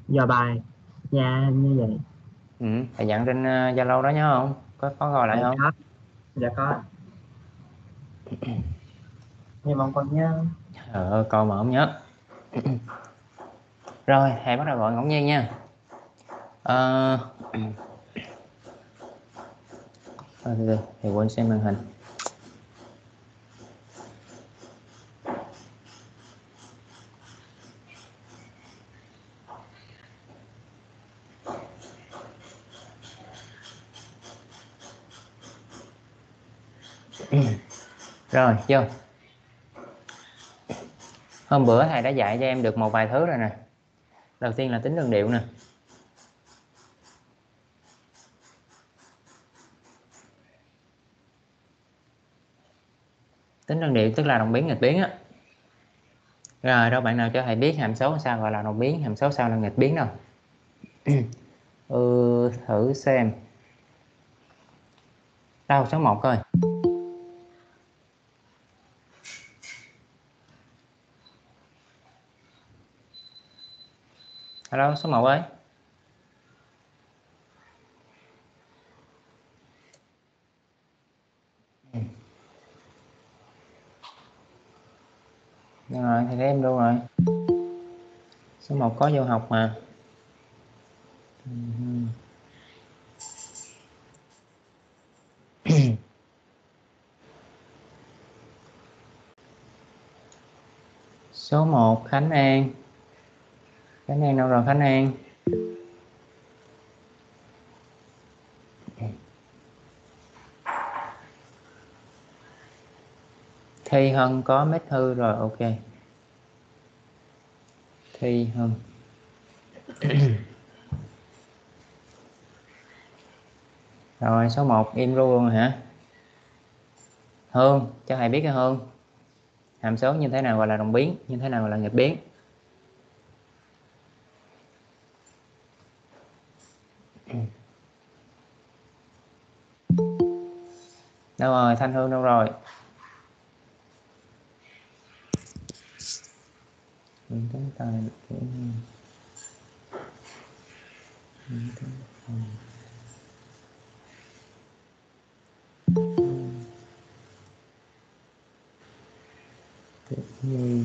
Giờ bài nha như vậy. Thầy dặn trên Zalo đó nhớ không? Có gọi lại Dạ không? có, dạ có. Nhưng mà không còn nhớ. Coi mà không nhớ. Rồi, thầy bắt đầu gọi ngẫu nhiên nha. Ờ, thầy quên xem màn hình. Rồi, vô. Hôm bữa thầy đã dạy cho em được một vài thứ rồi nè. Đầu tiên là tính đơn điệu nè. Tính đơn điệu tức là đồng biến nghịch biến á. Rồi, đâu bạn nào cho thầy biết hàm số sao gọi là đồng biến, hàm số sao là nghịch biến đâu. Thử xem. Đâu, số 1 coi. Hello, số 1 ơi. Rồi, thầy thấy em đâu rồi? Số 1 có vô học mà. Số 1 Khánh An. Khánh An đâu rồi Khánh An? Thi Hân có mét hư rồi, ok. Thi Hân. Rồi số 1 im luôn hả? Hương, cho thầy biết cái Hương. Hàm số như thế nào gọi là đồng biến, như thế nào gọi là nghịch biến? Đâu rồi, Thanh Hương đâu rồi? Chúng ta như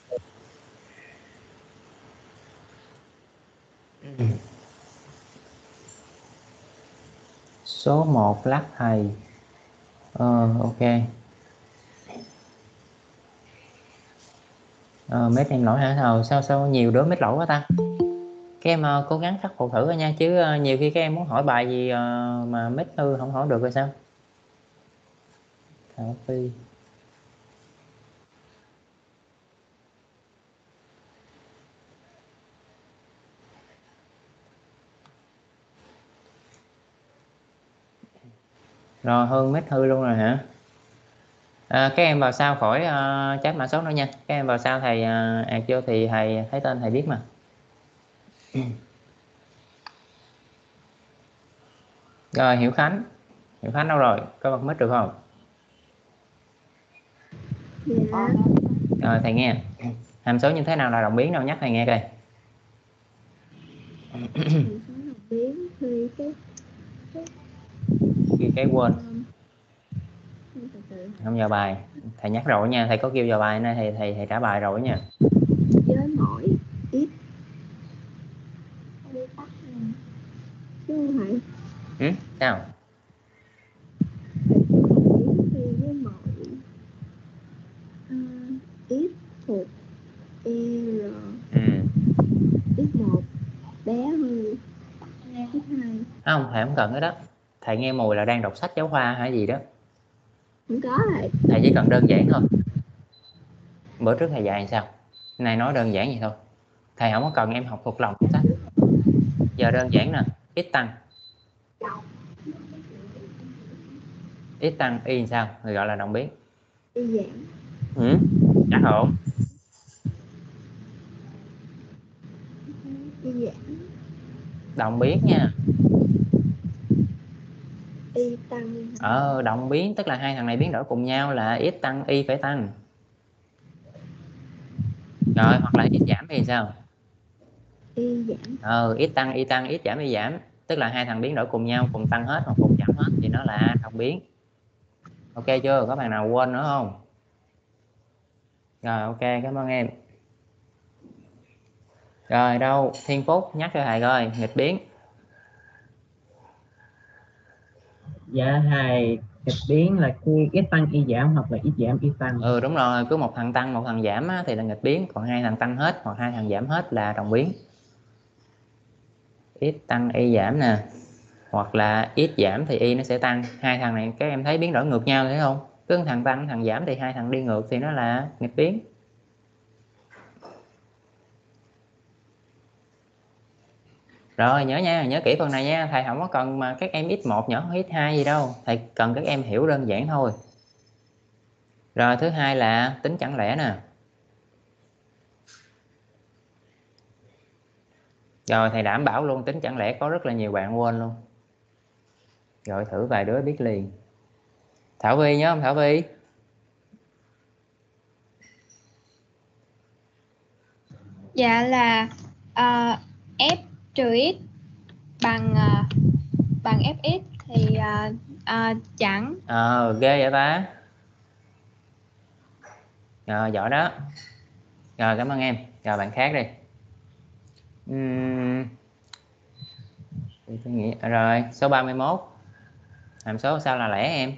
số 1 lát thầy. Ok. Mấy em lỗi hả? Sao nhiều đứa mít lỗi quá ta? Các em cố gắng khắc phục thử nha, chứ nhiều khi các em muốn hỏi bài gì mà mít hư không hỏi được rồi sao? Thảo Phi. Rồi Hương mít hư luôn rồi hả? Các em vào sau khỏi chat mã số nữa nha. Các em vào sau thầy ạt vô thì thầy thấy tên thầy biết mà. Rồi Hiểu Khánh. Hiểu Khánh đâu rồi? Có bật mic được không? Dạ. Rồi thầy nghe. Hàm số như thế nào là đồng biến đâu, nhắc thầy nghe coi. Hàm số đồng biến thì Cái quên. từ từ. Không vào bài. Thầy nhắc rồi nha, thầy có kêu vào bài nên thầy trả bài rồi nha. Với mọi ít đi tắt này chứ không phải Sao? hàm số đồng biến thì với mọi ít thuộc r x1 bé hơn x2. Không, thầy không cần cái đó. Thầy nghe mùi là đang đọc sách giáo khoa hay gì đó. Không có rồi. Thầy chỉ cần đơn giản thôi. Bữa trước thầy dạy sao? Nay nói đơn giản vậy thôi. Thầy không có cần em học thuộc lòng trong sách. Giờ đơn giản nè. X tăng y sao người gọi là đồng biến? Y giảm. Chắc ổn. Y giảm. Đồng biến nha. Y tăng. Đồng biến tức là hai thằng này biến đổi cùng nhau là x tăng y phải tăng. Rồi hoặc là x giảm thì sao? Y y giảm. X tăng, x giảm y giảm, tức là hai thằng biến đổi cùng nhau, cùng tăng hết hoặc cùng giảm hết thì nó là đồng biến. Ok chưa? Có bạn nào quên nữa không? Rồi ok, cảm ơn em. Rồi đâu, Thiên Phúc nhắc cho thầy coi nghịch biến. Dạ thầy, nghịch biến là khi x tăng y giảm hoặc là x giảm y tăng. Đúng rồi, cứ một thằng tăng một thằng giảm á, thì là nghịch biến, còn hai thằng tăng hết hoặc hai thằng giảm hết là đồng biến. X tăng y giảm nè, hoặc là x giảm thì y nó sẽ tăng. Hai thằng này các em thấy biến đổi ngược nhau thấy không? Cứ thằng tăng thằng giảm thì hai thằng đi ngược thì nó là nghịch biến. Rồi nhớ nha, nhớ kỹ phần này nha. Thầy không có cần mà các em x1 nhỏ hơn x2 gì đâu, thầy cần các em hiểu đơn giản thôi. Rồi thứ hai là tính chẳng lẽ nè. Rồi thầy đảm bảo luôn, tính chẳng lẽ có rất là nhiều bạn quên luôn. Rồi thử vài đứa biết liền. Thảo Vi nhớ không Thảo Vi? Dạ là f trừ x bằng bằng fx thì chẳng. Ghê vậy ta. Rồi giỏi đó. Rồi cảm ơn em. Rồi bạn khác đi. Tôi nghĩ rồi số 31. Hàm số sao là lẻ em?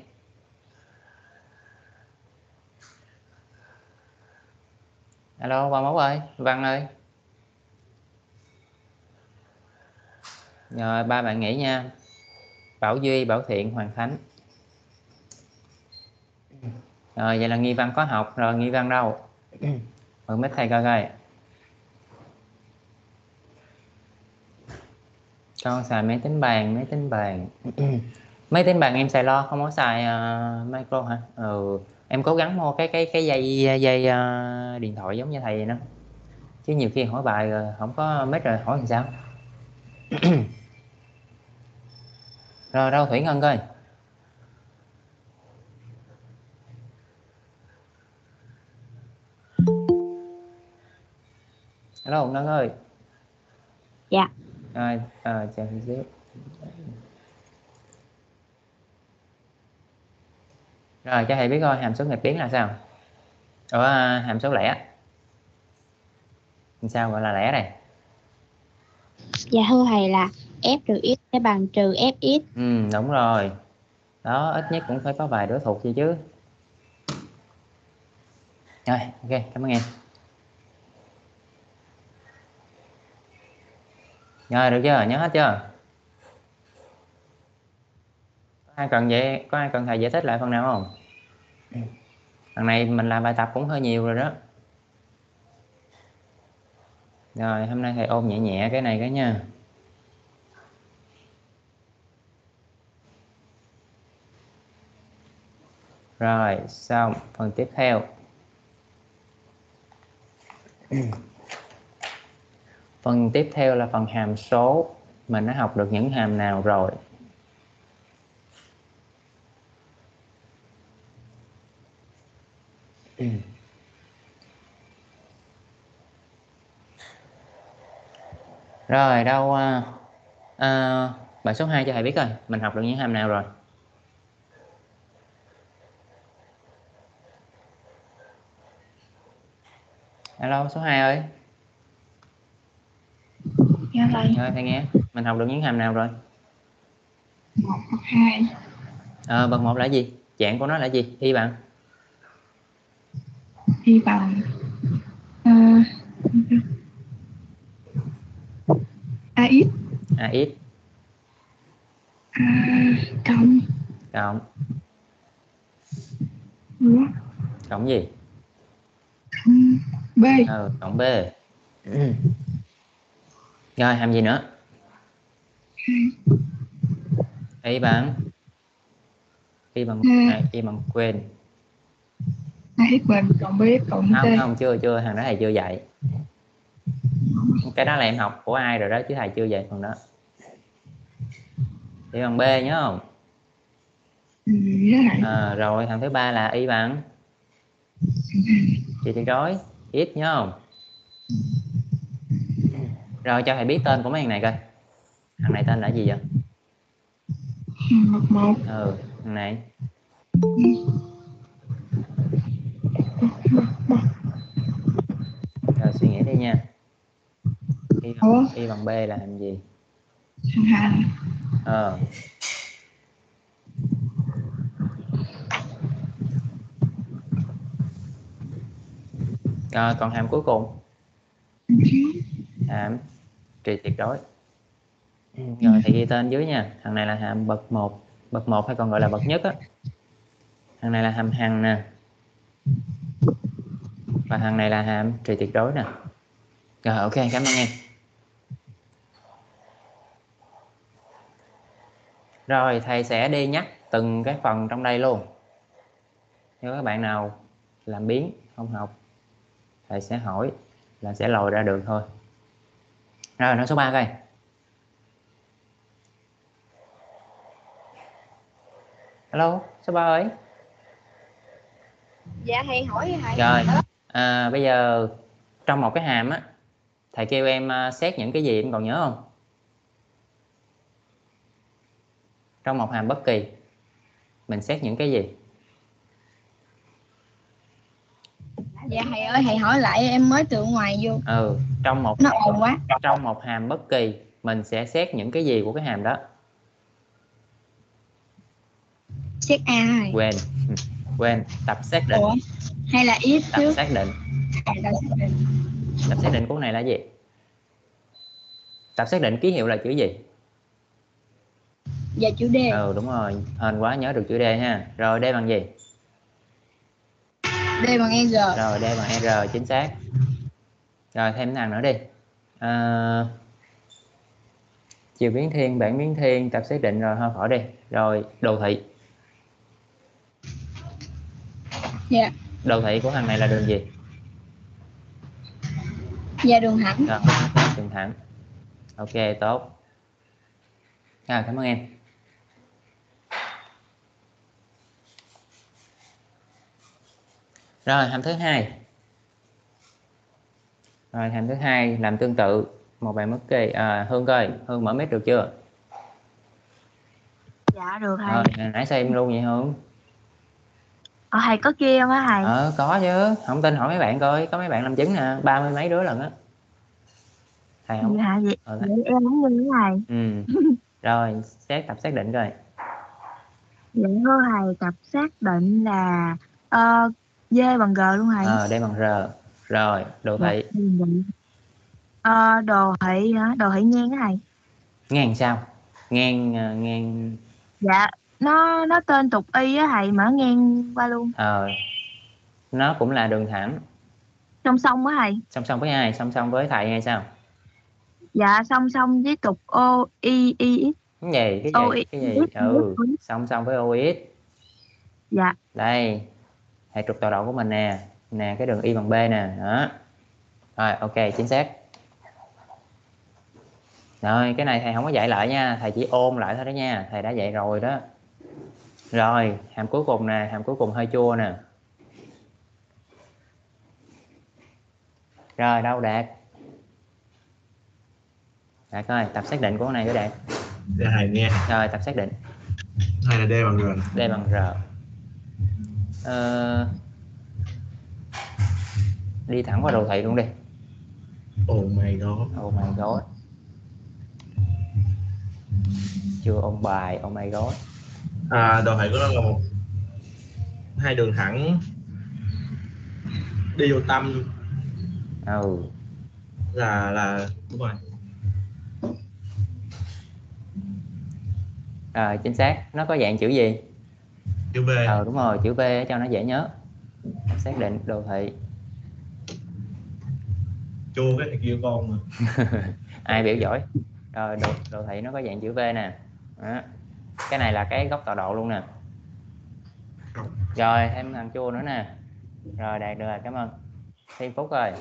Alo 31 ơi, Văn ơi. Rồi ba bạn nghĩ nha. Bảo Duy, Bảo Thiện, Hoàng Khánh. Rồi vậy là nghi văn có học. Rồi nghi văn đâu? Mượn mic thầy coi coi. Con xài máy tính bàn. Máy tính bàn em xài lo, không có xài micro hả? Em cố gắng mua cái dây điện thoại giống như thầy vậy đó, chứ nhiều khi hỏi bài rồi không có mic rồi hỏi làm sao. Rồi đâu Thủy Ngân coi. Hello Ngân ơi. Dạ. Rồi chờ một xíu. Rồi cho thầy biết coi hàm số nghịch biến là sao. Hàm số lẻ sao gọi là lẻ đây? Dạ thưa thầy là f trừ x sẽ bằng trừ fx. Đúng rồi đó, ít nhất cũng phải có vài đứa thuộc gì chứ. Rồi ok, cảm ơn em. Rồi được chưa, nhớ hết chưa? Có ai cần thầy giải thích lại phần nào không? Phần này mình làm bài tập cũng hơi nhiều rồi đó. Rồi hôm nay thầy ôn nhẹ nhẹ cái này cái nha. Rồi xong phần tiếp theo. Phần tiếp theo là phần hàm số. Mình đã học được những hàm nào rồi? Rồi đâu bài số 2 cho thầy biết coi mình học được những hàm nào rồi. Alo số 2 ơi. Dạ thầy. Rồi thầy nghe mình học được những hàm nào rồi? 1 hoặc 2. Bậc 1 là gì? Dạng của nó là gì? Y bằng Y bằng AX AX cộng cộng Ủa? cộng gì? B. Cộng B. Rồi hàm gì nữa? Y bằng quên. AX bằng cộng BX cộng T. Không chưa thằng đó thầy chưa dạy. Cái đó là em học của ai rồi đó chứ thầy chưa dạy phần đó. Y bằng B nhớ không? Rồi thằng thứ ba là y bằng chị tuyệt đối x nhớ không? Rồi cho thầy biết tên của mấy thằng này coi. Thằng này tên là gì vậy? 11. Thằng này. Rồi suy nghĩ đi nha. Y bằng B là làm gì? Rồi còn hàm cuối cùng. Hàm trì tuyệt đối. Rồi thì ghi tên dưới nha. Thằng này là hàm bậc 1. Bậc 1 hay còn gọi là bậc nhất á. Thằng này là hàm hằng nè. Và thằng này là hàm trì tuyệt đối nè. Rồi ok, cảm ơn em. Rồi thầy sẽ đi nhắc từng cái phần trong đây luôn. Nếu các bạn nào làm biến không học, thầy sẽ hỏi là sẽ lòi ra được thôi. Rồi nói số 3 coi. Hello, số 3 ơi. Dạ thầy hỏi thầy. Rồi bây giờ trong một cái hàm á, thầy kêu em xét những cái gì em còn nhớ không? Trong một hàm bất kỳ mình xét những cái gì? Dạ thầy ơi, thầy hỏi lại em mới từ ngoài vô. Trong một nó ồn quá. Trong một hàm bất kỳ mình sẽ xét những cái gì của cái hàm đó? Xét A thầy. Quên, tập xác định. Ủa? Hay là if tập trước? xác định. Tập xác định của này là gì? Tập xác định ký hiệu là chữ gì? Dạ chữ D. Đúng rồi, hên quá nhớ được chữ D ha. Rồi D bằng gì? D bằng R. Rồi D bằng R, chính xác. Rồi thêm thằng nữa đi. Chiều biến thiên, bảng biến thiên, tập xác định rồi thôi khỏi đi. Rồi đồ thị. Dạ. Đồ thị của thằng này là đường gì? Dạ đường thẳng. Rồi đường thẳng. Ok, tốt. Cảm ơn em. Rồi hàm thứ hai. Rồi hàm thứ hai làm tương tự một bài mất kỳ. Hương coi, Hương mở mic được chưa? Dạ được thầy. Nãy sao em luôn vậy Hương? Thầy có kia không á thầy? Có chứ, không tin hỏi mấy bạn coi, có mấy bạn làm chứng nè, 30 mấy đứa lần á. Thầy không? Dạ vậy em không như thầy. Rồi xét tập xác định coi. Dạ thưa thầy, tập xác định là D bằng G luôn thầy. D bằng R. Rồi đồ thị. Đồ thị hả? Đồ thị ngang á thầy. Ngang sao? Ngang. Dạ nó tên tục y á thầy, mà nó ngang qua luôn. Nó cũng là đường thẳng. Song song á thầy. Song song với ai? Song song với thầy hay sao? Dạ song song với trục O I I X. Cái gì? Song song với OX. Dạ. Đây hệ trục tọa độ của mình nè. Nè cái đường Y bằng B nè. Đó. Rồi ok, chính xác. Rồi cái này thầy không có dạy lại nha, thầy chỉ ôn lại thôi đó nha, thầy đã dạy rồi đó. Rồi hàm cuối cùng nè, hàm cuối cùng hơi chua nè. Rồi đâu Đạt? Đạt ơi, tập xác định của cái này của Đạt. Dạ thầy nghe. Rồi tập xác định. Hay là D bằng R. D bằng R. Đi thẳng qua đồ thị luôn đi. Oh my god. Chưa ôn bài, oh my god. Đồ thị của nó là hai đường thẳng đi vô tâm. Là đúng rồi. Rồi chính xác. Nó có dạng chữ gì? Chữ V. Đúng rồi, chữ V cho nó dễ nhớ. Xác định đồ thị. Chua cái thằng kia con mà. Ai biểu giỏi. Rồi đồ thị nó có dạng chữ V nè. Đó. Cái này là cái góc tọa độ luôn nè. Rồi thêm thằng chua nữa nè. Rồi Đạt được rồi, cảm ơn. Thêm Phúc rồi.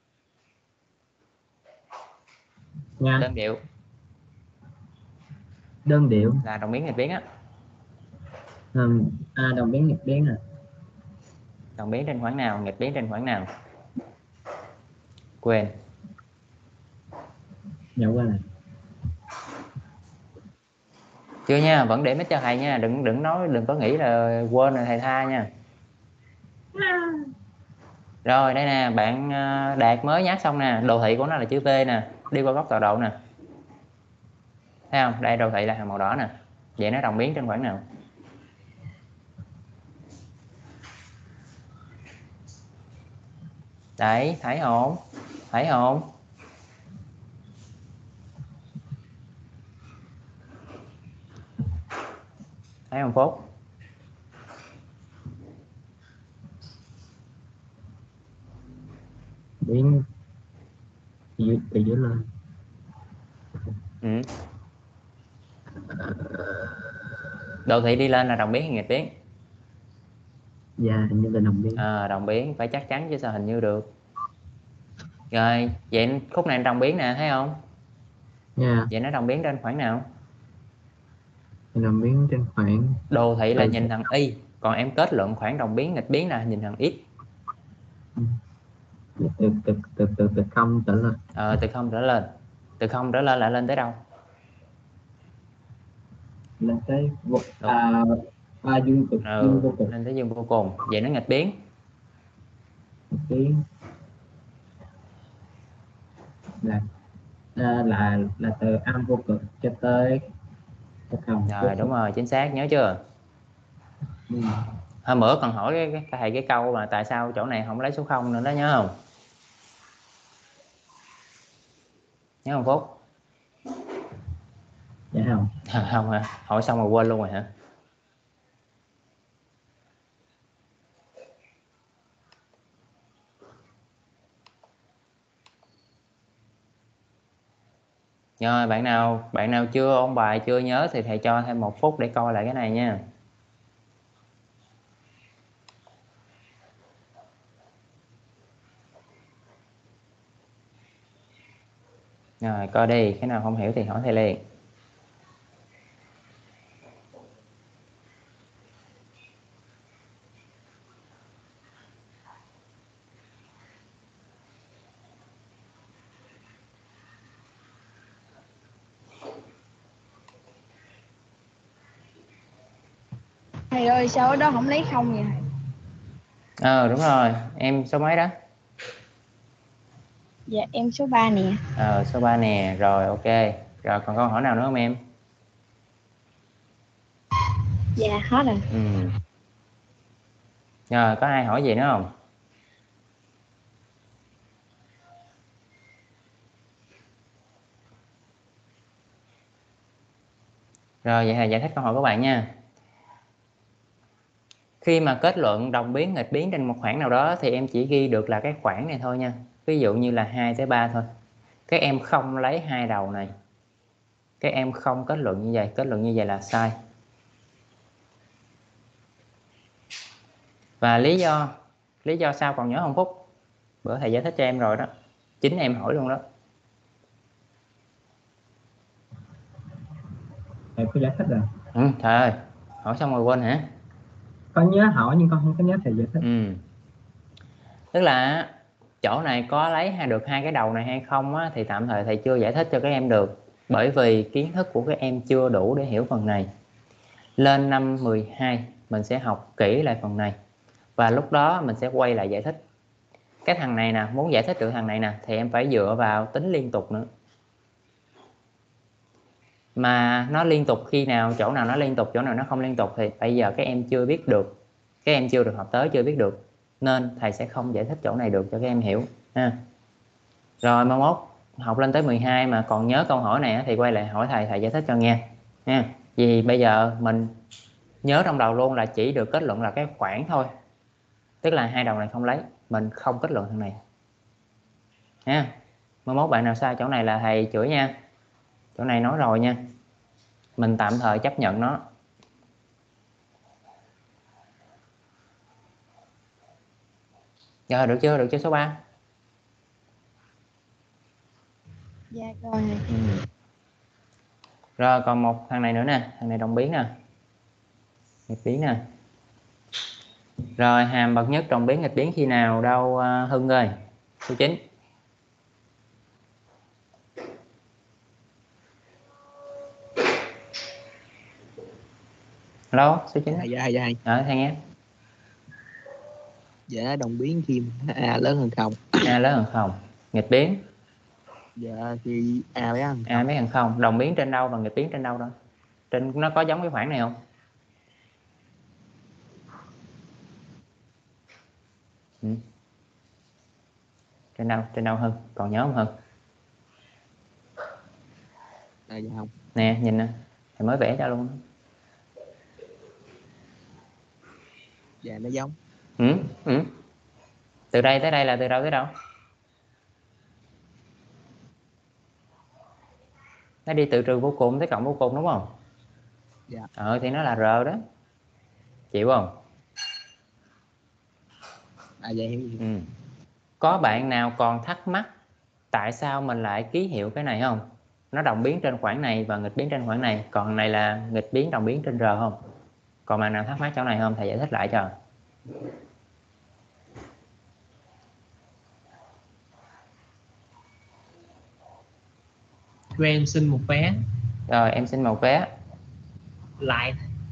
Đơn điệu. Đơn điệu là đồng biến nghịch biến á. Đồng biến nghịch biến à. Đồng biến trên khoảng nào, nghịch biến trên khoảng nào? Quên. Dạ quên rồi. Chưa nha, vẫn để mic cho thầy nha, đừng nói, đừng có nghĩ là quên rồi thầy tha nha. Rồi đây nè, bạn Đạt mới nhắc xong nè, đồ thị của nó là chữ V nè, đi qua góc tọa độ nè. Thấy không? Đây đồ thị là hàng màu đỏ nè. Vậy nó đồng biến trên khoảng nào? Đấy, thấy không? Thấy không? Thấy không Phúc? Biến từ dưới lên. Ừ. Đồ thị đi lên là đồng biến hay nghịch biến? Dạ hình như là đồng biến. Đồng biến, phải chắc chắn chứ sao hình như được. Rồi, vậy khúc này đồng biến nè, thấy không? Dạ. Vậy nó đồng biến trên khoảng nào? Đồng biến trên khoảng. Đồ thị là nhìn thằng Y, còn em kết luận khoảng đồng biến nghịch biến là nhìn thằng X. Từ không trở lên. Từ không trở lên. Từ không trở lên là lên tới đâu? Lên tới dương cực dương vô cực. Lên tới dương vô cùng. Vậy nó nghịch biến. Biến là từ âm vô cực cho tới không. Rồi đúng rồi, chính xác, nhớ chưa? Hôm bữa còn hỏi cái câu mà tại sao chỗ này không lấy số 0 nữa đó, nhớ không? Nhớ không Phúc? Dạ không. Không hả? Hỏi xong rồi quên luôn rồi hả? Rồi bạn nào chưa ôn bài chưa nhớ thì thầy cho thêm 1 phút để coi lại cái này nha. Rồi coi đi, cái nào không hiểu thì hỏi thầy liền. Thầy ơi sao ở đó không lấy không vậy thầy? Đúng rồi, em số mấy đó? Dạ em số 3 nè. Số 3 nè, rồi ok. Rồi còn câu hỏi nào nữa không em? Dạ hết rồi. Rồi có ai hỏi gì nữa không? Rồi vậy là giải thích câu hỏi của bạn nha. Khi mà kết luận đồng biến nghịch biến trên một khoảng nào đó thì em chỉ ghi được là cái khoảng này thôi nha. Ví dụ như là 2 tới 3 thôi. Các em không lấy hai đầu này. Các em không kết luận như vậy, kết luận như vậy là sai. Và lý do sao còn nhớ không Phúc? Bữa thầy giải thích cho em rồi đó. Chính em hỏi luôn đó. Thầy có giải thích rồi. Trời ơi, hỏi xong rồi quên hả? Con nhớ hỏi nhưng con không có nhớ thầy giải thích. Tức là chỗ này có lấy được hai cái đầu này hay không á, thì tạm thời thầy chưa giải thích cho các em được. Bởi vì kiến thức của các em chưa đủ để hiểu phần này. Lên năm 12 mình sẽ học kỹ lại phần này. Và lúc đó mình sẽ quay lại giải thích. Cái thằng này nè, muốn giải thích được thằng này nè thì em phải dựa vào tính liên tục nữa. Mà nó liên tục khi nào, chỗ nào nó liên tục, chỗ nào nó không liên tục thì bây giờ các em chưa biết được. Các em chưa được học tới, chưa biết được. Nên thầy sẽ không giải thích chỗ này được cho các em hiểu ha. Rồi mai mốt học lên tới 12 mà còn nhớ câu hỏi này thì quay lại hỏi thầy giải thích cho nghe nha. Vì bây giờ mình nhớ trong đầu luôn là chỉ được kết luận là cái khoảng thôi. Tức là hai đầu này không lấy, mình không kết luận thằng này nha. Mai mốt bạn nào sai chỗ này là thầy chửi nha. Chỗ này nói rồi nha. Mình tạm thời chấp nhận nó. Rồi được chưa? Được chưa số 3? Dạ rồi. Rồi còn một thằng này nữa nè. Thằng này đồng biến nè. Nghịch biến nè. Rồi hàm bậc nhất đồng biến nghịch biến khi nào đâu Hưng ơi? Số 9. Hello, số 9. Dạ. Thầy nghe. Dạ, đồng biến khi A lớn hơn 0. A lớn hơn 0. Nghịch biến. Dạ thì A bé hơn 0. A bé hơn 0. Đồng biến trên đâu và nghịch biến trên đâu đó? Trên nó có giống cái khoảng này không? Trên đâu hơn? Còn nhớ không hơn? Dạ không. Nè, nhìn nè. Thầy mới vẽ cho luôn. Dạ nó giống. Từ đây tới đây là từ đâu tới đâu? Nó đi từ trừ vô cùng tới cộng vô cùng đúng không? Dạ. Thì nó là R đó. Chịu không? Vậy. Có bạn nào còn thắc mắc tại sao mình lại ký hiệu cái này không? Nó đồng biến trên khoảng này và nghịch biến trên khoảng này. Còn này là nghịch biến đồng biến trên R không? Còn bạn nào thắc mắc chỗ này không? Thầy giải thích lại cho. Cho em xin một vé. Rồi em xin một vé. Lại.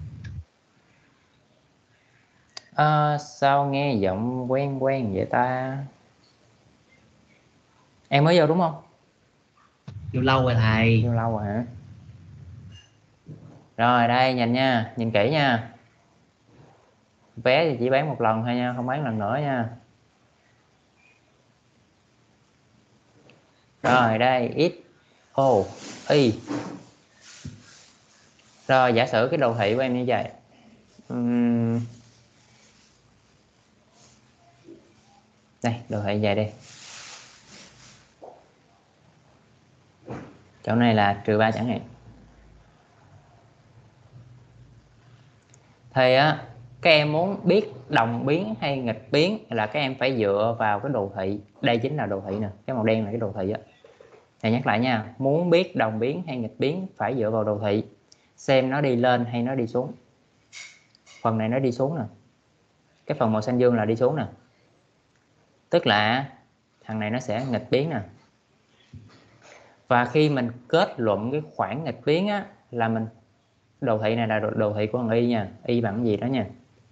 Sao nghe giọng quen vậy ta? Em mới vô đúng không? Vô lâu rồi thầy. Vô lâu rồi hả? Rồi đây nhìn nha, nhìn kỹ nha. Vé thì chỉ bán một lần thôi nha, không bán lần nữa nha. Rồi đây X O Y. Rồi giả sử cái đồ thị của em như vậy. Đây đồ thị vậy đi. Chỗ này là -3 chẳng hạn. Thì á, các em muốn biết đồng biến hay nghịch biến là các em phải dựa vào cái đồ thị. Đây chính là đồ thị nè, cái màu đen là cái đồ thị á. Thầy nhắc lại nha, muốn biết đồng biến hay nghịch biến phải dựa vào đồ thị. Xem nó đi lên hay nó đi xuống. Phần này nó đi xuống nè. Cái phần màu xanh dương là đi xuống nè. Tức là thằng này nó sẽ nghịch biến nè. Và khi mình kết luận cái khoảng nghịch biến á, là mình đồ thị này là đồ thị của thằng Y nha. Y bằng gì đó nha.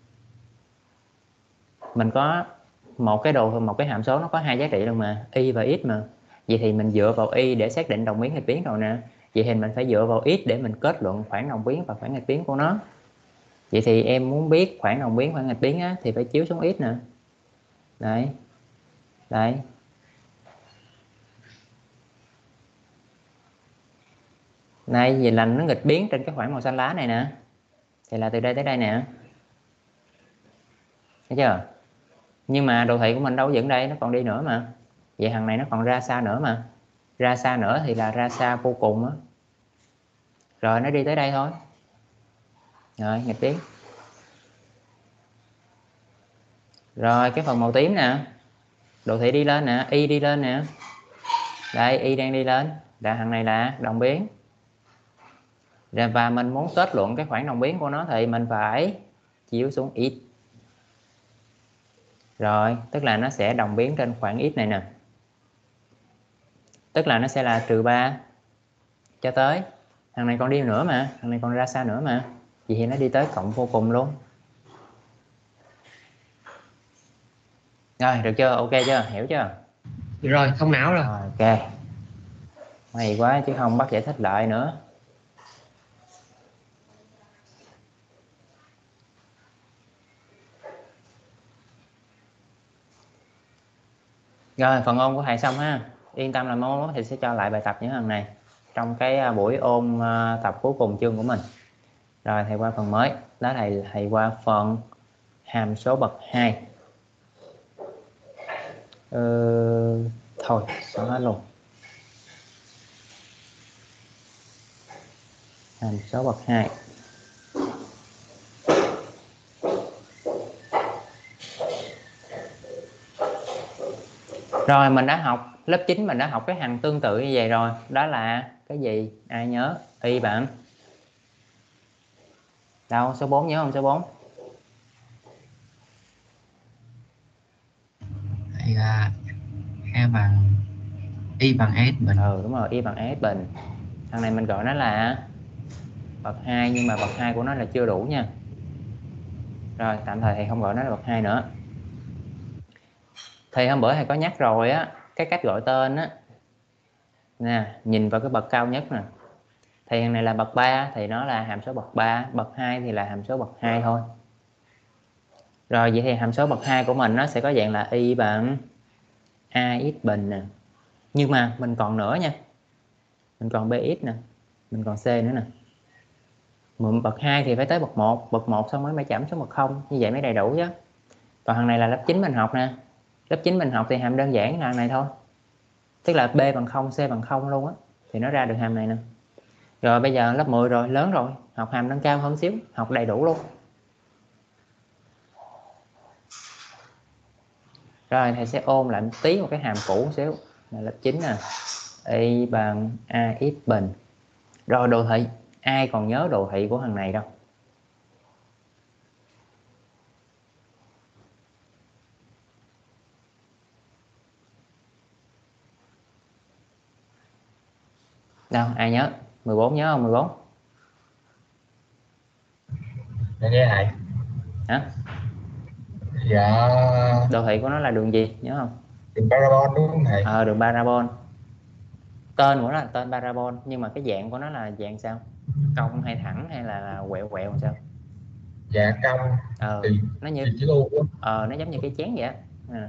Mình có một cái hàm số nó có 2 giá trị luôn mà, Y và X mà. Vậy thì mình dựa vào Y để xác định đồng biến nghịch biến rồi nè. Vậy thì mình phải dựa vào X để mình kết luận khoảng đồng biến và khoảng nghịch biến của nó. Vậy thì em muốn biết khoảng đồng biến khoảng nghịch biến á, thì phải chiếu xuống X nè. Đấy. Đấy. Này, vậy là nó nghịch biến trên cái khoảng màu xanh lá này nè. Thì là từ đây tới đây nè. Thấy chưa? Nhưng mà đồ thị của mình đâu có dừng đây, nó còn đi nữa mà. Vậy thằng này nó còn ra xa nữa mà. Ra xa nữa thì là ra xa vô cùng á. Rồi nó đi tới đây thôi. Rồi nghịch biến. Rồi cái phần màu tím nè. Đồ thị đi lên nè, Y đi lên nè. Đây Y đang đi lên. Là thằng này là đồng biến. Và mình muốn kết luận cái khoảng đồng biến của nó thì mình phải chiếu xuống X. Rồi tức là nó sẽ đồng biến trên khoảng X này nè. Tức là nó sẽ là -3 cho tới. Thằng này còn đi nữa mà. Thằng này còn ra xa nữa mà. Vậy thì nó đi tới cộng vô cùng luôn. Rồi được chưa? Ok chưa? Hiểu chưa? Được rồi, thông não rồi. Ok. Hay quá chứ không bắt giải thích lại nữa. Rồi phần ôn của thầy xong ha. Yên tâm là môn thì sẽ cho lại bài tập những thằng này trong cái buổi ôn tập cuối cùng chương của mình. Rồi thầy qua phần mới. Đó thầy qua phần hàm số bậc 2. Thôi xong hết luôn. Hàm số bậc 2. Rồi mình đã học lớp 9, mình đã học cái hằng tương tự như vậy rồi. Đó là cái gì? Ai nhớ? Y bạn. Đâu? Số 4 nhớ không? Số 4. Đây là E bằng Y bằng S bình. Đúng rồi, Y bằng S bình. Thằng này mình gọi nó là bậc 2, nhưng mà bậc 2 của nó là chưa đủ nha. Rồi tạm thời thầy không gọi nó là bậc 2 nữa. Thầy hôm bữa thầy có nhắc rồi á, cái cách gọi tên á nè, nhìn vào cái bậc cao nhất nè, thì thằng này là bậc 3 thì nó là hàm số bậc 3, bậc 2 thì là hàm số bậc 2 thôi. Rồi vậy thì hàm số bậc 2 của mình nó sẽ có dạng là y bằng ax bình nè. Nhưng mà mình còn nữa nha, mình còn bx nè, mình còn c nữa nè. Bậc 2 thì phải tới bậc 1, bậc 1 xong mới chạm xuống bậc 0, như vậy mới đầy đủ chứ. Còn thằng này là lớp 9 mình học nè, lớp 9 mình học thì hàm đơn giản là hàm này thôi, tức là b bằng 0, c bằng 0 luôn á, thì nó ra được hàm này nè. Rồi bây giờ lớp 10 rồi, lớn rồi, học hàm nâng cao hơn xíu, học đầy đủ luôn. Rồi thầy sẽ ôn lại một tí một cái hàm cũ một xíu là lớp 9 nè, y bằng ax bình. Rồi đồ thị, ai còn nhớ đồ thị của thằng này đâu? Đâu, ai nhớ? 14 nhớ không? 14. Dạ nghe thầy. Hả? Dạ. Đồ thị của nó là đường gì, nhớ không? Đường parabol đúng không thầy? Đường parabol. Tên của nó là tên parabol, nhưng mà cái dạng của nó là dạng sao? Cong hay thẳng hay là quẹo quẹo sao? Dạ cong. Thì nó như chữ U nó giống như cái chén vậy á.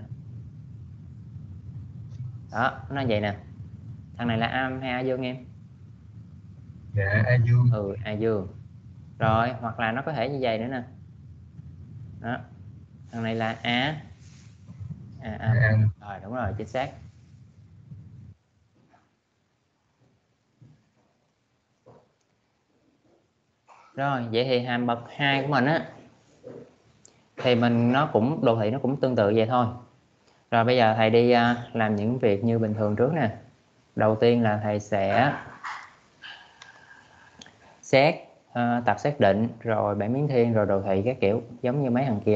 Đó, nó vậy nè. Thằng này là âm hay a dương em? Dạ a dương. A dương. Rồi hoặc là nó có thể như vậy nữa nè. Đó. Thằng này là a âm. Rồi đúng rồi, chính xác. Rồi vậy thì hàm bậc 2 của mình á thì nó cũng đồ thị nó cũng tương tự vậy thôi. Rồi bây giờ thầy đi làm những việc như bình thường trước nè. Đầu tiên là thầy sẽ xét tập xác định, rồi bảng biến thiên, rồi đồ thị các kiểu giống như mấy thằng kia.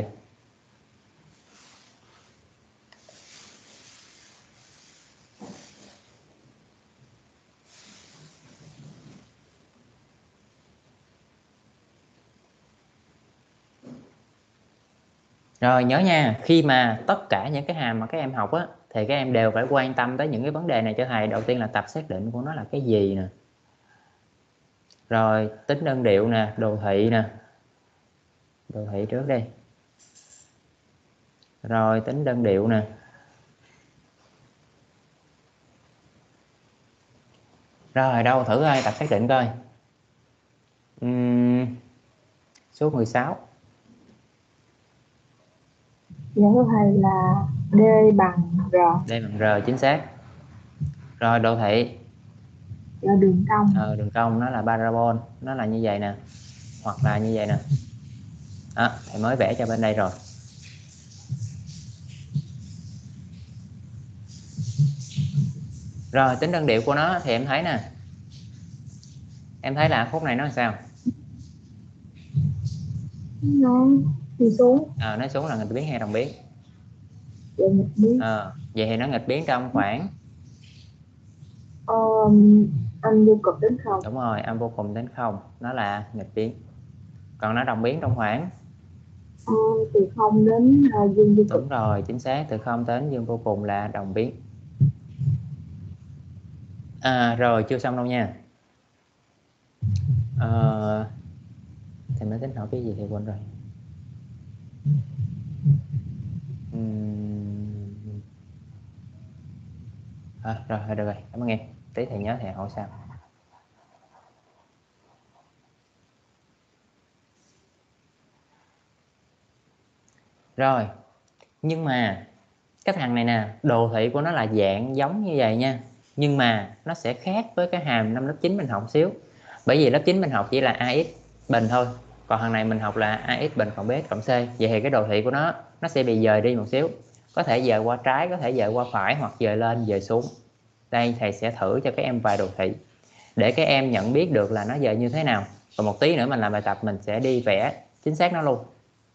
Rồi nhớ nha, khi mà tất cả những cái hàm mà các em học á thì các em đều phải quan tâm tới những cái vấn đề này cho thầy. Đầu tiên là tập xác định của nó là cái gì nè, rồi tính đơn điệu nè, đồ thị nè, đồ thị trước đi, rồi tính đơn điệu nè, rồi đâu thử ai tập xác định coi. Số 16. Dạ thưa thầy là D bằng R. D bằng R, chính xác. Rồi đồ thị Là đường cong. đường cong nó là parabol, nó là như vậy nè, hoặc là như vậy nè. Đó, thầy mới vẽ cho bên đây rồi. Rồi tính đơn điệu của nó thì em thấy nè, em thấy là khúc này nó làm sao? Nó đi xuống. Nó xuống là nghịch biến hay đồng biến? Dạ nghịch biến. Vậy thì nó nghịch biến trong khoảng âm vô cực đến 0. Đúng rồi, âm vô cùng đến 0, nó là nghịch biến. Còn nó đồng biến trong khoảng từ 0 đến dương vô cực. Đúng rồi, chính xác, từ 0 đến dương vô cùng là đồng biến. Rồi chưa xong đâu nha. Thì mới tính hỏi cái gì thì quên rồi. Rồi được rồi, cảm ơn em. Tí thầy nhớ thầy hỏi sao. Rồi, nhưng mà cái thằng này nè, đồ thị của nó là dạng giống như vậy nha, nhưng mà nó sẽ khác với cái hàm năm lớp 9 mình học xíu. Bởi vì lớp 9 mình học chỉ là ax bình thôi, còn thằng này mình học là ax bình cộng bx cộng c. Vậy thì cái đồ thị của nó sẽ bị dời đi một xíu, có thể dời qua trái, có thể dời qua phải, hoặc dời lên dời xuống. Đây thầy sẽ thử cho các em vài đồ thị để các em nhận biết được là nó dời như thế nào. Và một tí nữa mình làm bài tập mình sẽ đi vẽ chính xác nó luôn.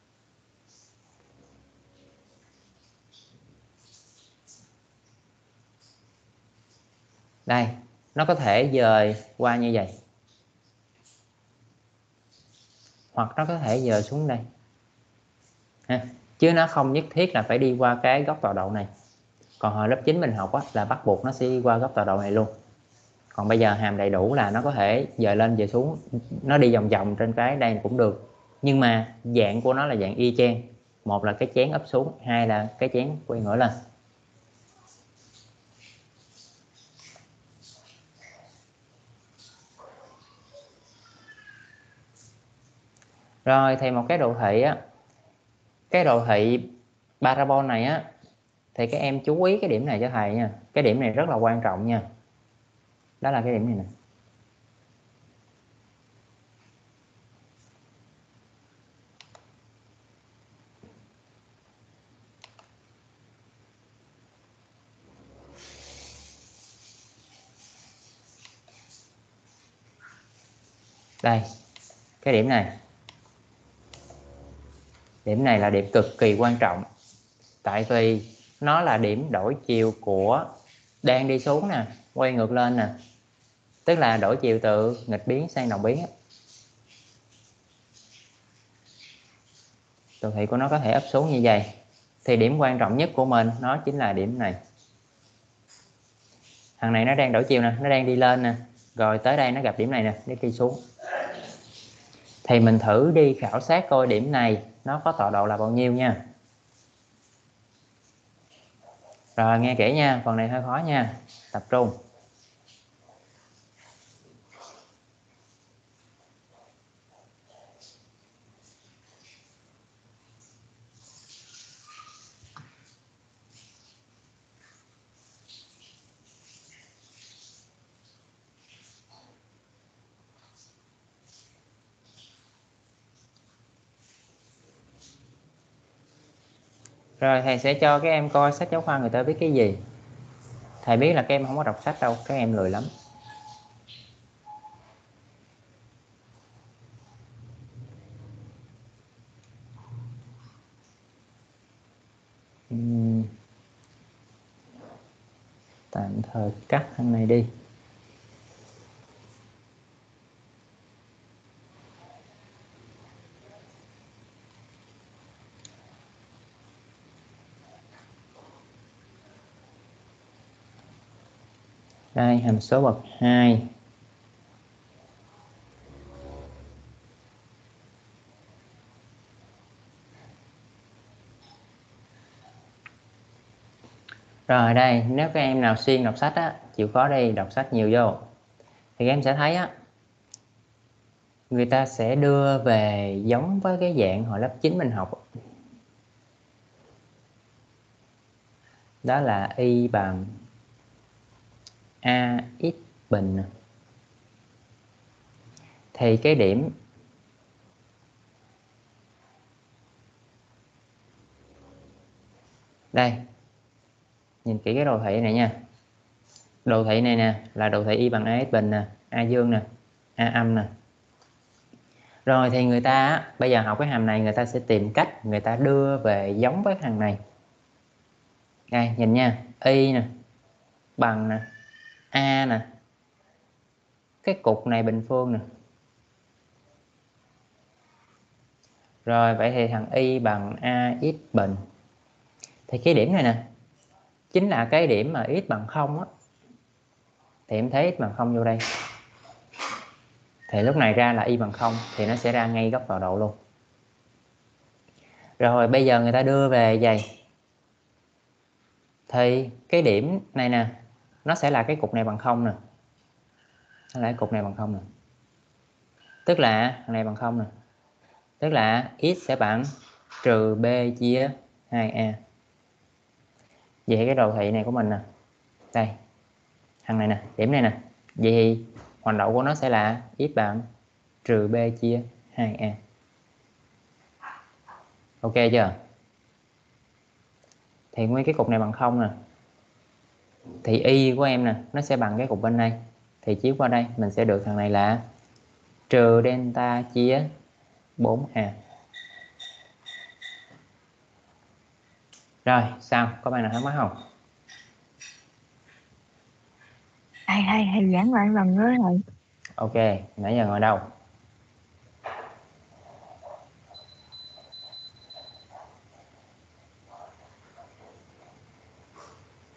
Đây, nó có thể dời qua như vậy, hoặc nó có thể dời xuống đây. ha. Chứ nó không nhất thiết là phải đi qua cái góc tọa độ này. Còn hồi lớp 9 mình học á, là bắt buộc nó sẽ đi qua góc tọa độ này luôn. Còn bây giờ hàm đầy đủ là nó có thể dời lên dời xuống, nó đi vòng vòng trên cái đây cũng được. Nhưng mà dạng của nó là dạng y chang. Một là cái chén ấp xuống, hai là cái chén quay ngửa lên. Rồi thì một cái đồ thị á, cái đồ thị parabol này á, thì các em chú ý cái điểm này cho thầy nha. Cái điểm này rất là quan trọng nha. Đó là cái điểm này nè. Đây, cái điểm này. Điểm này là điểm cực kỳ quan trọng. Tại vì nó là điểm đổi chiều của đang đi xuống nè, quay ngược lên nè. Tức là đổi chiều từ nghịch biến sang đồng biến. Đồ thị của nó có thể ấp xuống như vậy. Thì điểm quan trọng nhất của mình nó chính là điểm này. Thằng này nó đang đổi chiều nè, nó đang đi lên nè. Rồi tới đây nó gặp điểm này nè, nó đi xuống. Thì mình thử đi khảo sát coi điểm này nó có tọa độ là bao nhiêu nha. Rồi nghe kỹ nha, phần này hơi khó nha. Tập trung. Rồi thầy sẽ cho các em coi sách giáo khoa người ta viết cái gì. Thầy biết là các em không có đọc sách đâu, các em lười lắm. Tạm thời cắt thằng này đi. Đây, hàm số bậc 2. Rồi đây, nếu các em nào xuyên đọc sách á, chịu khó đi đọc sách nhiều vô, thì các em sẽ thấy á, người ta sẽ đưa về giống với cái dạng hồi lớp 9 mình học. Đó là y bằng ax bình. Thì cái điểm đây, nhìn kỹ cái đồ thị này nha. Đồ thị này nè là đồ thị y bằng ax bình nè, a dương nè, a âm nè. Rồi thì người ta bây giờ học cái hàm này, người ta sẽ tìm cách người ta đưa về giống với thằng này. Đây nhìn nha, y nè bằng nè, a nè, cái cục này bình phương nè. Rồi vậy thì thằng y bằng ax bình. Thì cái điểm này nè chính là cái điểm mà x bằng 0 á. Thì em thấy x bằng 0 vô đây. Thì lúc này ra là y bằng 0 thì nó sẽ ra ngay góc tọa độ luôn. Rồi bây giờ người ta đưa về vậy. Thì cái điểm này nè nó sẽ là cái cục này bằng 0 nè. Nó là cái cục này bằng 0 nè. Tức là thằng này bằng 0 nè. Tức là x sẽ bằng trừ b chia 2a. Vậy thì cái đồ thị này của mình nè. Đây. Thằng này nè, điểm này nè. Vậy thì hoành độ của nó sẽ là x bằng trừ b chia 2a. Ok chưa? Thì nguyên cái cục này bằng 0 nè. Thì y của em nè, nó sẽ bằng cái cục bên đây. Thì chiếu qua đây, mình sẽ được thằng này là trừ delta chia 4a. Rồi, sao? Có bạn nào thắc mắc không? Thầy giảng lại lần nữa thầy. Ok, nãy giờ ngồi đâu?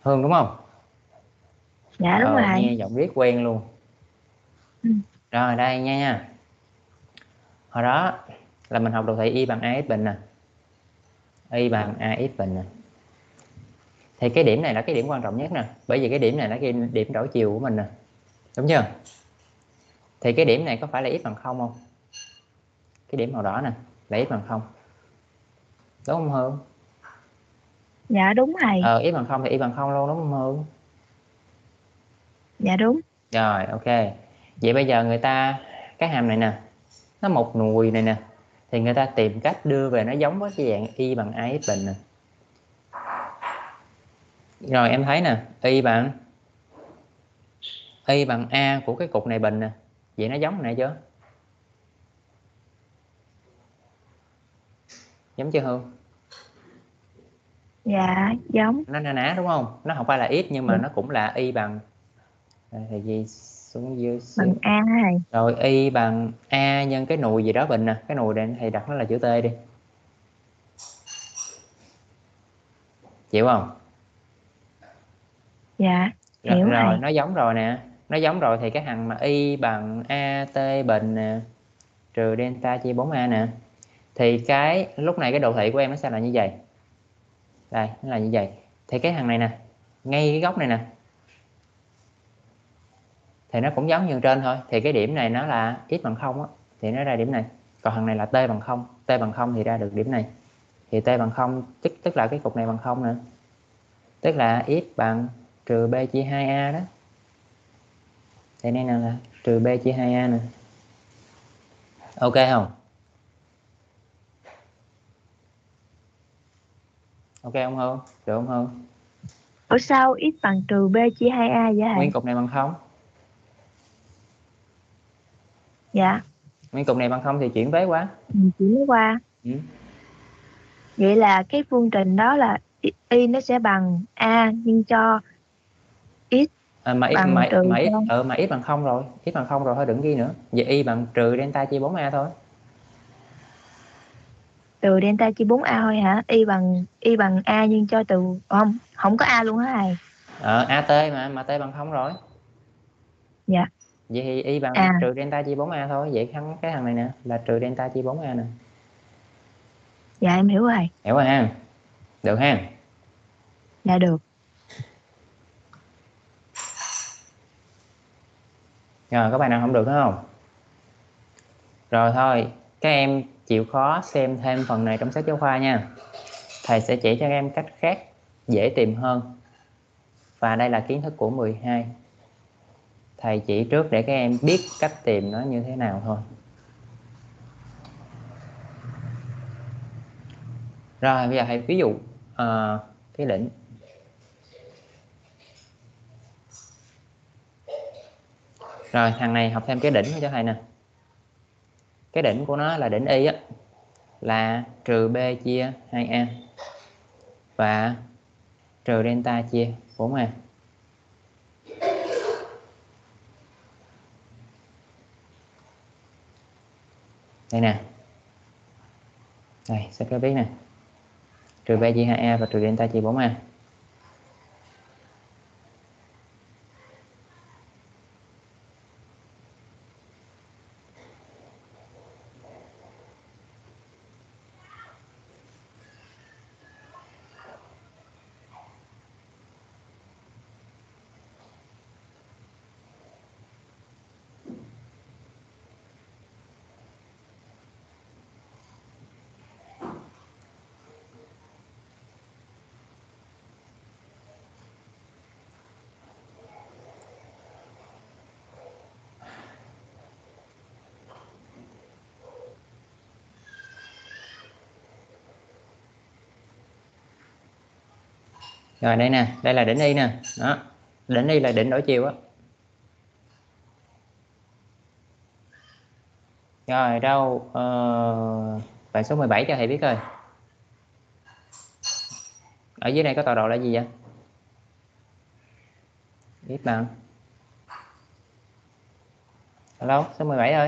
Hương đúng không? Dạ đúng rồi. Nghe giọng viết quen luôn. Ừ. Rồi đây nha. Hồi đó là mình học đồ thị y bằng ax bình nè, y bằng ax bình nè. Thì cái điểm này là cái điểm quan trọng nhất nè, bởi vì cái điểm này là cái điểm đổi chiều của mình nè, đúng chưa? Thì cái điểm này có phải là x bằng 0 không? Cái điểm màu đỏ nè là x bằng 0, đúng không Hương? Dạ đúng thầy. X bằng 0 thì y bằng 0 luôn, đúng không Hương? Dạ đúng. Rồi ok. Vậy bây giờ người ta cái hàm này nè, nó một nùi này nè, thì người ta tìm cách đưa về nó giống với cái dạng y bằng ax bình nè. Rồi em thấy nè, y bằng a của cái cục này bình nè, vậy nó giống này chưa? Giống chưa Hương? Dạ giống. Nó na ná đúng không? Nó không phải là x nhưng mà nó cũng là y bằng thì gì xuống dưới xíu. Bằng A thầy. Rồi y bằng a nhân cái nùi gì đó bình nè, cái nùi này thầy đặt nó là chữ T đi, chịu không? Dạ hiểu Rồi thầy. nó giống rồi nè, nó giống rồi thì cái hằng mà y bằng a t bình nè trừ delta chia 4a nè, thì cái lúc này cái đồ thị của em nó sẽ là như vậy. Đây nó là như vậy. Thì cái thằng này nè, ngay cái góc này nè, thì nó cũng giống như trên thôi. Thì cái điểm này nó là x bằng 0 á, thì nó ra điểm này. Còn thằng này là t bằng 0, t bằng 0 thì ra được điểm này. Thì t bằng 0 tức là cái cục này bằng 0 nữa, tức là x bằng trừ b chia 2a đó. Thì nên là trừ b chia 2a nè. Ok không? Ok không Hương? Được không Hương? Ủa sao x bằng trừ b chia 2a vậy thầy? Nguyên cục này bằng 0. Dạ. Nguyên cục này bằng 0 thì chuyển vế quá. Mình chỉ mới qua. Ừ. Vậy là cái phương trình đó là y nó sẽ bằng a nhưng cho x Mà x bằng trừ cho. mà x bằng 0 rồi, x bằng 0 rồi thôi đừng ghi nữa. Vậy y bằng trừ delta chia 4a thôi. Trừ delta chia 4a thôi hả? Y bằng a nhưng cho từ không có a luôn hả thầy? At mà t bằng 0 rồi. Dạ. Vậy thì y bằng À trừ delta chia 4a thôi. Vậy cái thằng này nè là trừ delta chia 4a nè. dạ em hiểu rồi thầy. Hiểu rồi ha? Được ha? Dạ được. Rồi có bài nào không được nữa không? Rồi thôi, các em chịu khó xem thêm phần này trong sách giáo khoa nha. Thầy sẽ chỉ cho các em cách khác dễ tìm hơn. Và đây là kiến thức của 12. Thầy chỉ trước để các em biết cách tìm nó như thế nào thôi. Rồi bây giờ thầy ví dụ cái đỉnh. Rồi thằng này học thêm cái đỉnh cho thầy nè. Cái đỉnh của nó là đỉnh y á, là trừ b chia 2a và trừ delta chia 4a. Đây nè. Đây sẽ có biết nè. Trừ b chia 2a và trừ delta chia 4a. Rồi đây nè, đây là đỉnh y nè. Đó. Đỉnh y là đỉnh đổi chiều á. Rồi đâu bạn số 17 cho thầy biết coi. Ở dưới này có tọa độ là gì vậy? Biết bạn. Alo, số 17 ơi.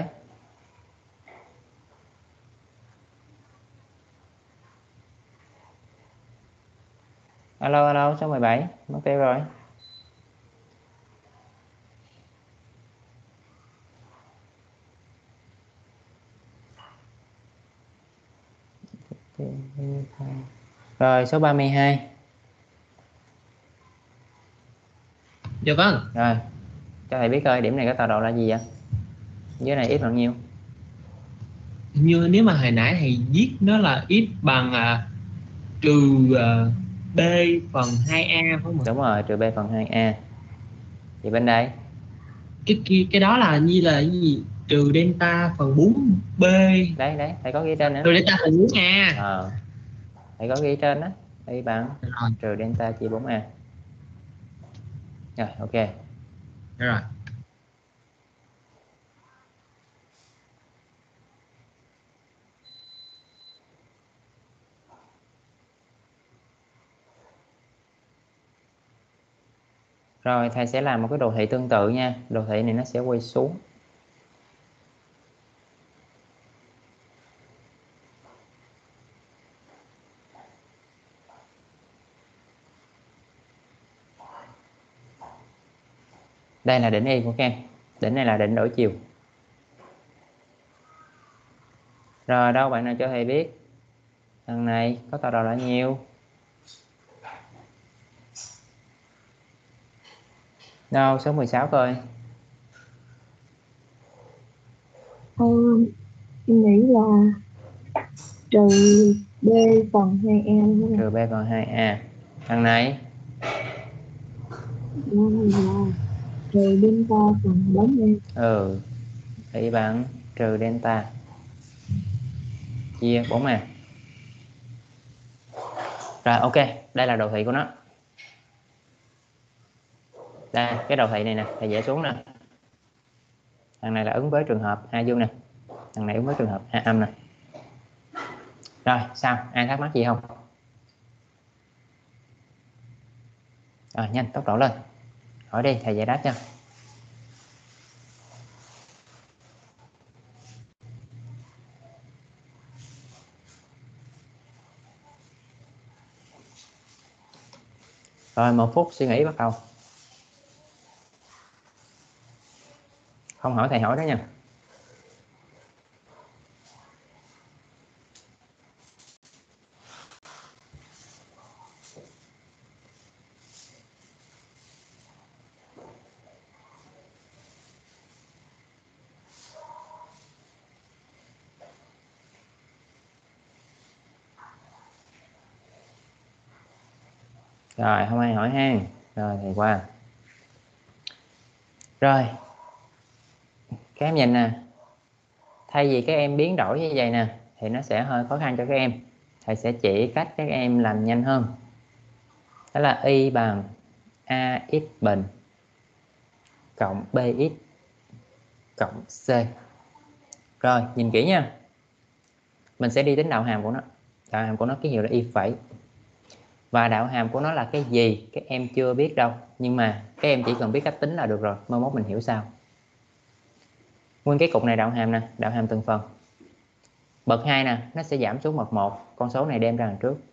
Alo, số 17 mất tiêu rồi. Rồi số 32. Dạ vâng. Rồi cho thầy biết coi điểm này có tọa độ là gì vậy? Dưới này x bằng nhiêu? Như nếu mà hồi nãy thầy viết nó là x bằng trừ b phần 2a phải không ạ? Đúng rồi, trừ b phần 2a. Thì bên đây Cái đó là như là cái gì? Trừ delta phần 4b. Đấy, thầy có ghi trên nữa. Trừ delta phần 4a. Thầy có ghi trên đó. Y bằng Rồi. trừ delta chia 4a. Rồi, ok. Rồi. Rồi thầy sẽ làm một cái đồ thị tương tự nha. Đồ thị này nó sẽ quay xuống. Đây là đỉnh Y của các em. Đỉnh này là đỉnh đổi chiều. Rồi đâu bạn nào cho thầy biết thằng này có tọa độ là nhiêu? Đâu số 16 coi. Em nghĩ là trừ b phần 2a. Trừ b phần 2a. Thằng này là trừ delta phần 4a. Y bằng trừ delta chia 4a. Rồi ok, đây là đồ thị của nó. Đây, cái đồ thị này nè, thầy vẽ xuống nè. Thằng này là ứng với trường hợp A dương nè. Thằng này ứng với trường hợp A âm nè. Rồi, sao? Ai thắc mắc gì không? Rồi, nhanh, tốc độ lên. Hỏi đi, thầy giải đáp cho. Rồi, 1 phút suy nghĩ bắt đầu. Không hỏi thầy hỏi đó nha. Rồi, không ai hỏi ha. Rồi, thầy qua. Rồi. Các em nhìn nè. Thay vì các em biến đổi như vậy nè, thì nó sẽ hơi khó khăn cho các em. Thầy sẽ chỉ cách các em làm nhanh hơn. Đó là Y bằng AX bình cộng BX cộng C. Rồi, nhìn kỹ nha. Mình sẽ đi đến đạo hàm của nó. Đạo hàm của nó ký hiệu là Y phẩy. Và đạo hàm của nó là cái gì các em chưa biết đâu. Nhưng mà các em chỉ cần biết cách tính là được rồi. Mai mốt mình hiểu sao. Nguyên cái cục này đạo hàm nè. Đạo hàm từng phần. Bậc 2 nè, nó sẽ giảm xuống bậc 1. Con số này đem ra đằng trước.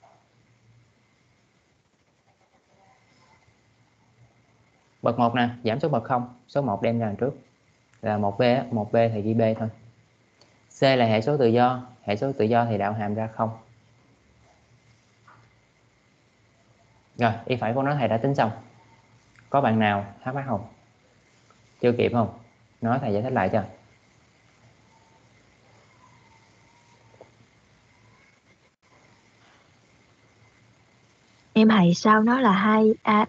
Bậc 1 nè, giảm xuống bậc 0. Số 1 đem ra đằng trước. Là 1B, 1B thì ghi B thôi. C là hệ số tự do. Hệ số tự do thì đạo hàm ra 0. Rồi, Y phẩy của nó thầy đã tính xong. Có bạn nào thắc mắc không? Chưa kịp không? Nói thầy giải thích lại cho. Em thầy sao nó là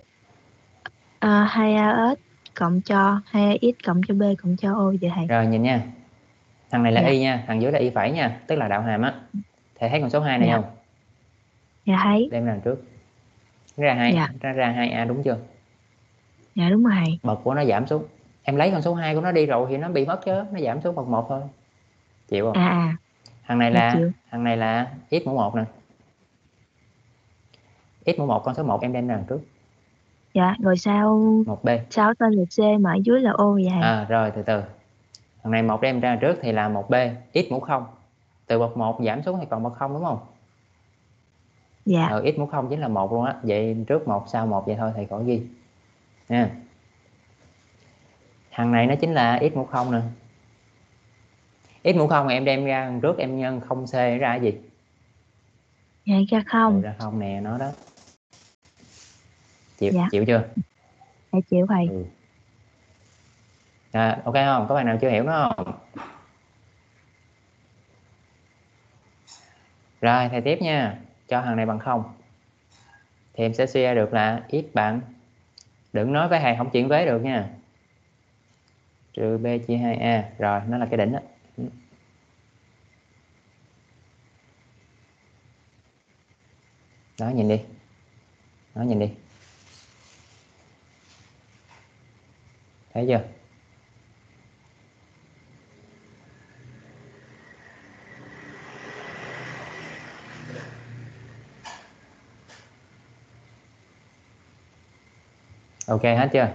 2AS cộng cho 2AX cộng cho B cộng cho O vậy thầy? Rồi nhìn nha. Thằng này là Dạ. Y nha, thằng dưới là Y phẩy nha, tức là đạo hàm á. Thầy thấy con số 2 này Dạ. không? Dạ thấy. Đem ra đằng trước. Ra 2, Dạ. ra 2A đúng chưa? Dạ đúng rồi thầy. Bậc của nó giảm xuống. Em lấy con số 2 của nó đi rồi thì nó bị mất chứ, nó giảm xuống bậc 1 thôi. Chịu không? Thằng này là chịu. thằng này là x mũ 1 nè. X mũ 1 con số 1 em đem ra đằng trước. Dạ, rồi sao 1B. sao tên là C mà ở dưới là O vậy thầy? Rồi từ từ. Thằng này 1 đem ra đằng trước thì là 1B, x mũ 0. Từ bậc 1 giảm xuống thì còn bậc 0 đúng không? Dạ. X mũ 0 chính là 1 luôn á. Vậy trước 1 sau 1 vậy thôi thầy khỏi ghi nha. Thằng này nó chính là x mũ 0 nè. X mũ 0 em đem ra trước em nhân 0C ra cái gì? Vậy ra không. Ra 0 nè, nó đó. Chịu, Dạ. chịu chưa? Thầy chịu thầy. Ok không? Có bạn nào chưa hiểu nó không? Rồi thầy tiếp nha. Cho thằng này bằng 0 thì em sẽ suy ra được là x bằng, đừng nói với thầy không chuyển vế được nha, trừ b chia 2a. Rồi nó là cái đỉnh đó. Đó, nhìn đi. Đó, nhìn đi. Thấy chưa? Ok hết chưa?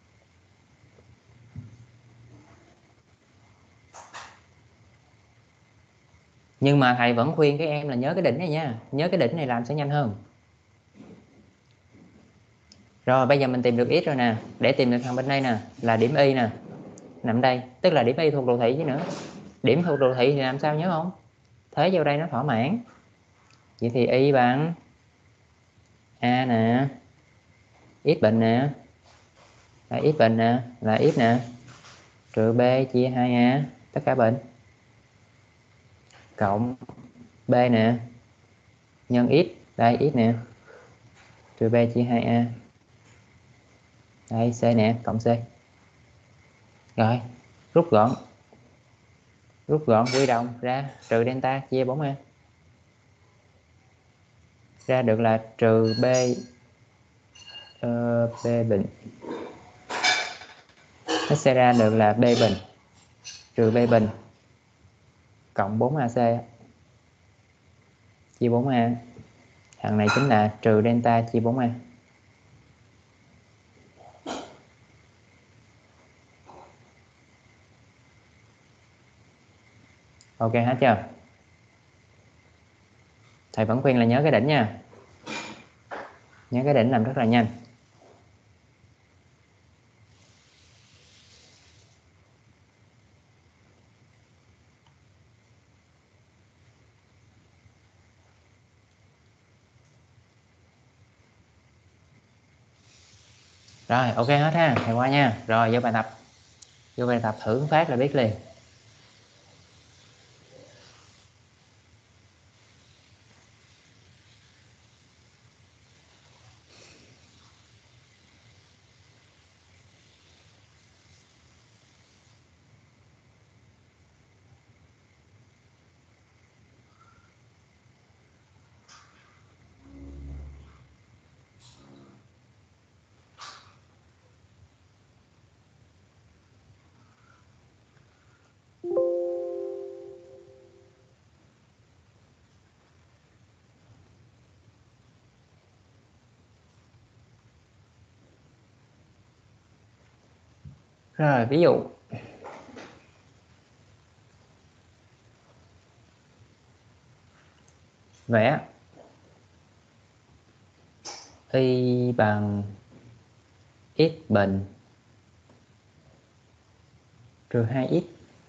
Nhưng mà thầy vẫn khuyên các em là nhớ cái đỉnh này nha. Nhớ cái đỉnh này làm sẽ nhanh hơn. Rồi bây giờ mình tìm được x rồi nè. Để tìm được thằng bên đây nè là điểm y nè, nằm đây. Tức là điểm y thuộc đồ thị chứ nữa. Điểm thuộc đồ thị thì làm sao nhớ không? Thế vô đây nó thỏa mãn. Vậy thì y bằng a nè, x bình nè, là x bình nè, là x nè, trừ b chia 2a tất cả bình, cộng b nè nhân x, đây x nè, trừ b chia 2a, đây c nè, cộng c. Rồi rút gọn quy đồng ra, trừ delta chia 4a, ra được là trừ b b bình, nó sẽ ra được là b bình trừ b bình cộng 4ac chia 4a. Thằng này chính là trừ delta chia 4a. Ok hết chưa? Thầy vẫn khuyên là nhớ cái đỉnh nha. Nhớ cái đỉnh làm rất là nhanh. Rồi ok hết ha. Thầy qua nha. Rồi vô bài tập. Vô bài tập thử phát là biết liền. Rồi ví dụ vẽ y bằng x bình trừ 2x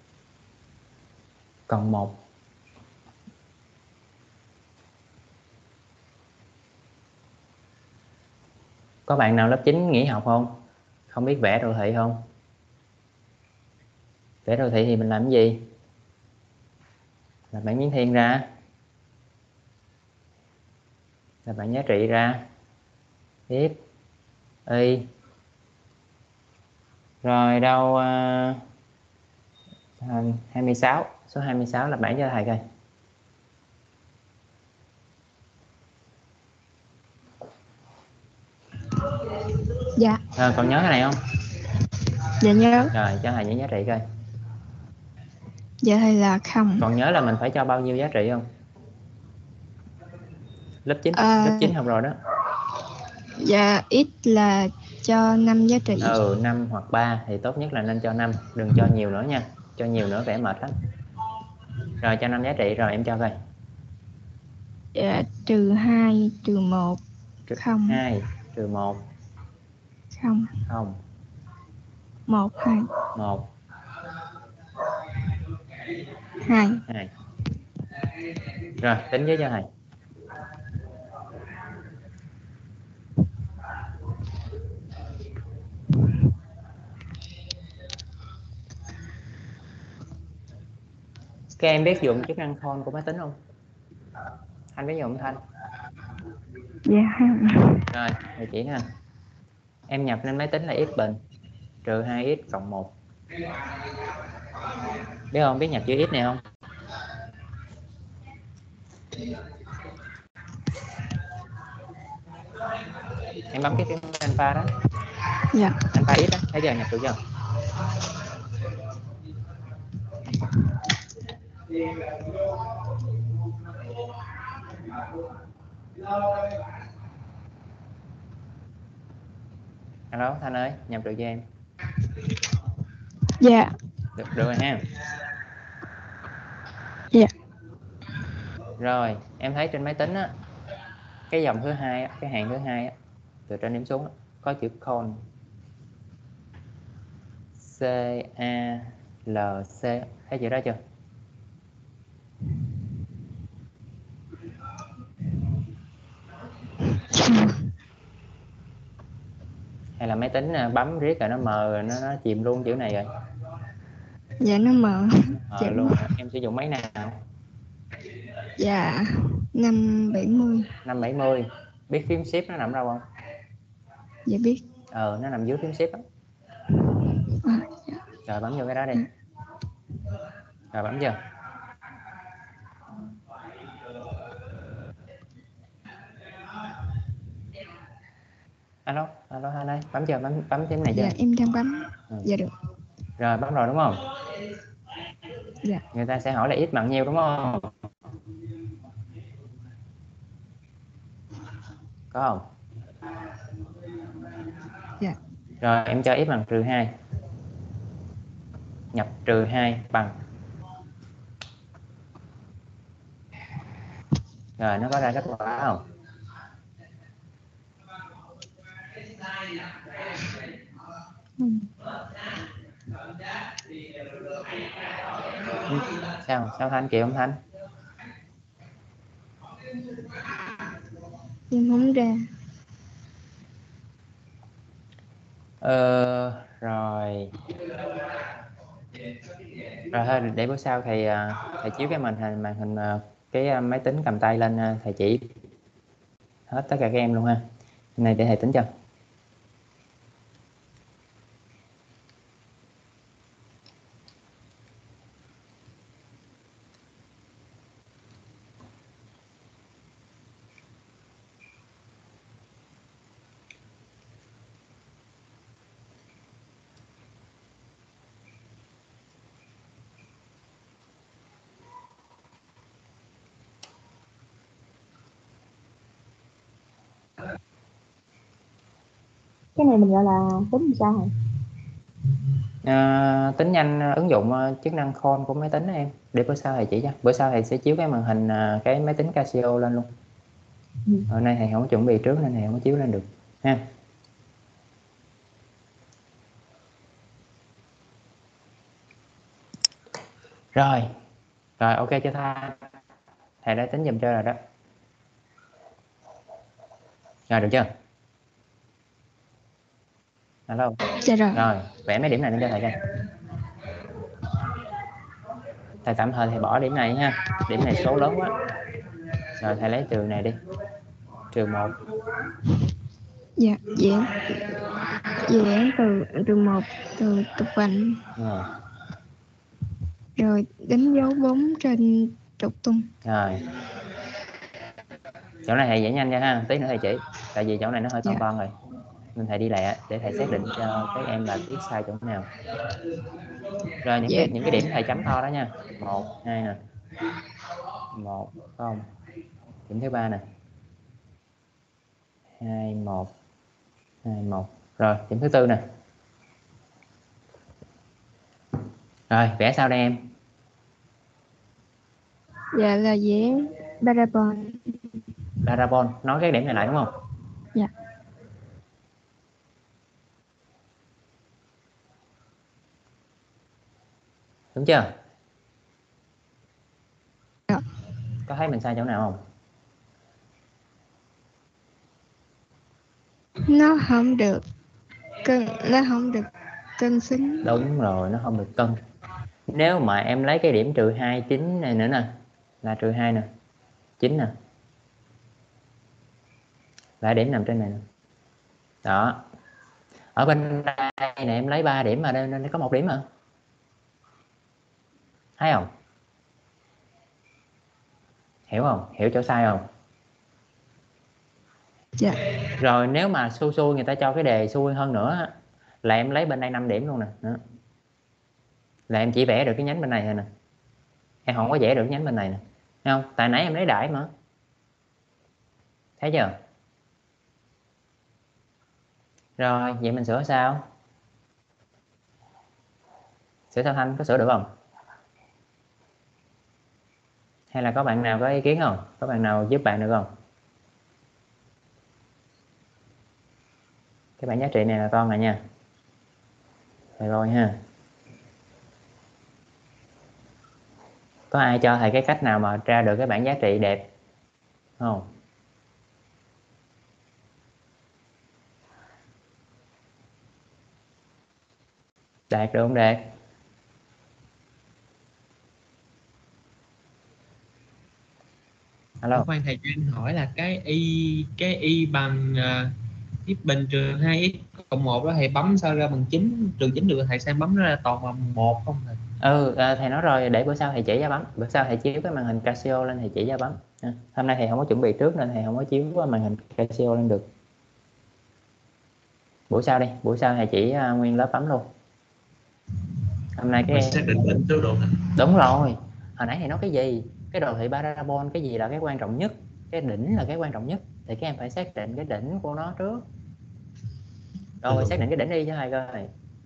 cộng 1. Có bạn nào lớp 9 nghỉ học không? Không biết vẽ đồ thị không? Vẽ đồ thị thì mình làm cái gì? Là bảng biến thiên ra, là bảng giá trị ra, tiếp y. Rồi đâu 26, số 26 là bảng cho thầy coi. Dạ. Còn nhớ cái này không? Dạ nhớ. Rồi cho thầy những giá trị coi. Dạ thầy là 0. Còn nhớ là mình phải cho bao nhiêu giá trị không? Lớp 9, À, lớp 9 học rồi đó. Dạ x là cho 5 giá trị. 5 hoặc 3 thì tốt nhất là nên cho 5, đừng cho nhiều nữa nha. Cho nhiều nữa vẽ mệt lắm. Rồi cho 5 giá trị rồi em cho coi. Dạ, trừ 2 trừ 1 không 2 trừ 1 không 0 1 2 1 2. 2. Rồi tính với cho thầy. Các em biết dùng chức năng call của máy tính không? Thanh biết dùng không Thanh? Dạ. Rồi thầy chỉ ha. Em nhập lên máy tính là x bình trừ 2x cộng 1. Biết không? Biết nhập chữ x này không? Em bấm cái phím alpha đó. Dạ. Alpha x đó, thấy giờ nhập được chưa? Alo Thanh ơi, nhập được cho em. Dạ. Được rồi ha. Dạ. Rồi em thấy trên máy tính á, cái dòng thứ hai, cái hàng thứ hai á, từ trên điểm xuống có chữ call, C A L C, thấy chữ đó chưa? Hay là máy tính bấm riết rồi nó mờ rồi nó chìm luôn chữ này rồi? Dạ nó mờ. Mờ luôn. Em sử dụng máy nào? Dạ 570. 570. Biết phím shift nó nằm đâu không? Dạ biết. Nó nằm dưới phím shift đó. Dạ. Rồi bấm vô cái đó đi. Rồi bấm chưa? Alo Thanh ơi, bấm chưa? Bấm phím này chưa? Dạ em đang bấm. Dạ được. Rồi bấm rồi đúng không? Dạ. Người ta sẽ hỏi là x bằng nhiêu đúng không? Có không? Dạ. Rồi em cho x bằng trừ 2. Nhập trừ 2 bằng. Rồi nó có ra kết quả không? Sao Thanh kìa không Thanh? Em không ra. Rồi thôi để bữa sau thầy chiếu cái màn hình cái máy tính cầm tay lên, thầy chỉ hết tất cả các em luôn ha. Hôm nay để thầy tính cho. Cái này mình gọi là tính làm sao hả? Tính nhanh ứng dụng chức năng call của máy tính đó em. Để bữa sau thầy chỉ cho. Bữa sau thầy sẽ chiếu cái màn hình cái máy tính Casio lên luôn. Hôm nay thầy không có chuẩn bị trước nên thầy không có chiếu lên được ha. Rồi ok cho thầy đã tính giùm cho rồi đó. Rồi được chưa? Alo. Dạ rồi. Rồi vẽ mấy điểm này lên cho thầy coi. Thầy tạm thời thầy bỏ điểm này ha. Điểm này số lớn quá. Rồi thầy lấy trường này đi. Trường 1. Dạ giảng từ 1 từ tục vành. Rồi đánh dấu 4 trên trục tung. Rồi chỗ này thầy vẽ nhanh nha ha, tí nữa thầy chỉ. Tại vì chỗ này nó hơi con rồi nên thầy đi lẹ để thầy xác định cho các em là viết sai chỗ nào. Rồi những cái điểm thầy chấm to đó nha. 1 2 nè, 1 0. Điểm thứ 3 nè, 2 1 2 1. Rồi điểm thứ 4 nè. Rồi vẽ sao đây em? Dạ là vẽ parabol. Parabol, nói cái điểm này lại đúng không? Dạ. Đúng chưa? Dạ. Có thấy mình sai chỗ nào không? Nó không được cân xứng. Đúng rồi, nó không được cân. Nếu mà em lấy cái điểm trừ 2 9 này nữa nè, là trừ 2 nè, 9 nè, là điểm nằm trên này nè. Đó. Ở bên đây này em lấy 3 điểm mà nên có 1 điểm mà. Thấy không? Hiểu không? Hiểu chỗ sai không? Dạ. Rồi nếu mà xui người ta cho cái đề xui hơn nữa là em lấy bên đây 5 điểm luôn nè. Đó. Là em chỉ vẽ được cái nhánh bên này thôi nè. Em không có vẽ được cái nhánh bên này nè. Thấy không? Tại nãy em lấy đại mà. Thấy chưa? Rồi, vậy mình sửa sao? Sửa sao Thanh, có sửa được không? Hay là có bạn nào có ý kiến không? Có bạn nào giúp bạn được không? Cái bảng giá trị này là con này nha. Rồi ha. Có ai cho thầy cái cách nào mà ra được cái bảng giá trị đẹp không? Đạt được không Đạt? Alo. Khoan thầy cho em hỏi là cái y bằng x bình trừ 2x cộng 1 đó thầy bấm sao ra bằng 9, trừ 9 được thầy xem bấm nó ra toàn bằng 1 không thầy? Thầy nói rồi, để bữa sau thầy chỉ ra bấm. Bữa sau thầy chiếu cái màn hình Casio lên thầy chỉ ra bấm. Hôm nay thầy không có chuẩn bị trước nên thầy không có chiếu cái màn hình Casio lên được. Buổi sau đi, buổi sau thầy chỉ nguyên lớp bấm luôn. Hôm nay Mình xác định đỉnh trước độ. đúng rồi. Hồi nãy thầy nói cái gì? Cái đồ thị parabol cái gì là cái quan trọng nhất? Cái đỉnh là cái quan trọng nhất. Thì các em phải xác định cái đỉnh của nó trước. Rồi xác định cái đỉnh đi cho thầy coi.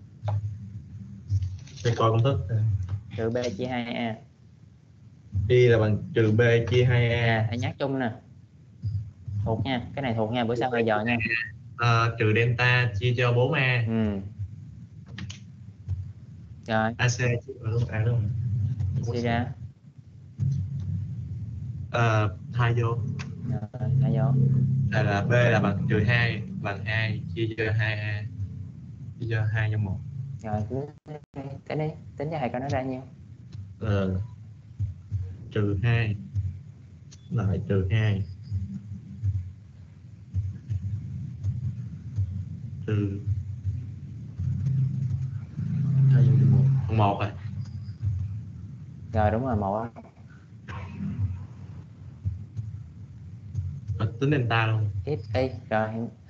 Thầy coi công thức. Trừ B chia 2A. Y là bằng trừ B chia 2A. Thầy nhắc chung nè. Thuộc nha, cái này thuộc nha, bữa sau thầy dò nha. Trừ delta chia cho 4A. Rồi. AC chia đúng A đúng không? Suy ra. 2 vô. Rồi, 2 vô. Là B là bằng trừ 2 bằng 2 chia cho 2A. Chia cho 2 cho 1. Rồi tính đi, tính cho thầy coi nó ra nhiêu. Trừ 2 lại trừ 2 trừ 2 cho 1 bằng 1 rồi. Rồi đúng rồi, 1 Tính delta luôn. ít y rồi.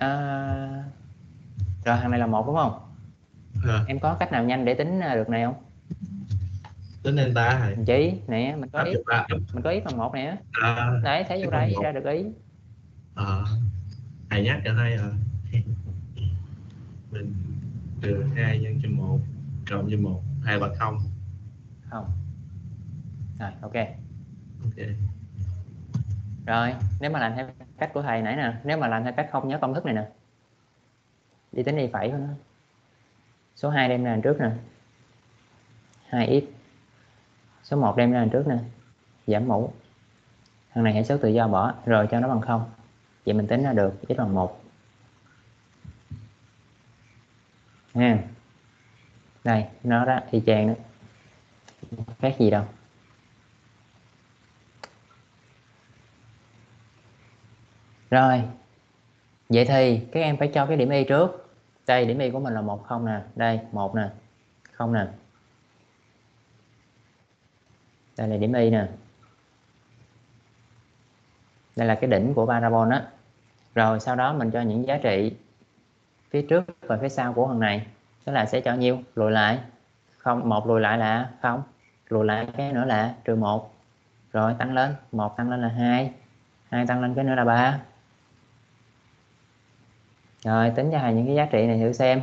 Rồi hàng này là 1 đúng không? Em có cách nào nhanh để tính được này không? Tính delta hả? Chỉ nè, mình có ít bằng 1 nè. Đấy, thấy vô đây ra được ý. Thầy nhắc cho thầy mình trừ 2 nhân cho 1 cộng cho 1 2 bằng 0. Không. Rồi ok. Ok. Rồi nếu mà làm theo cách của thầy nãy nè, nếu mà làm theo cách không nhớ công thức này nè, đi tính đi phẩy của nó. Số 2 đem ra đằng trước nè, 2x. Số 1 đem ra đằng trước nè, giảm mũ. Thằng này hãy số tự do bỏ rồi cho nó bằng 0. Vậy mình tính ra được x bằng 1 ha. Đây nó đó, y chang đó, khác gì đâu. Rồi vậy thì các em phải cho cái điểm y trước. Đây điểm y của mình là 1 0 nè, đây 1 nè, 0 nè, đây là điểm y nè, đây là cái đỉnh của parabol á. Rồi sau đó mình cho những giá trị phía trước và phía sau của thằng này, tức là sẽ cho nhiêu lùi lại. 1 lùi lại là 0, lùi lại cái nữa là trừ 1, rồi tăng lên 1 tăng lên là 2, 2 tăng lên cái nữa là 3. Rồi tính cho thầy những cái giá trị này thử xem.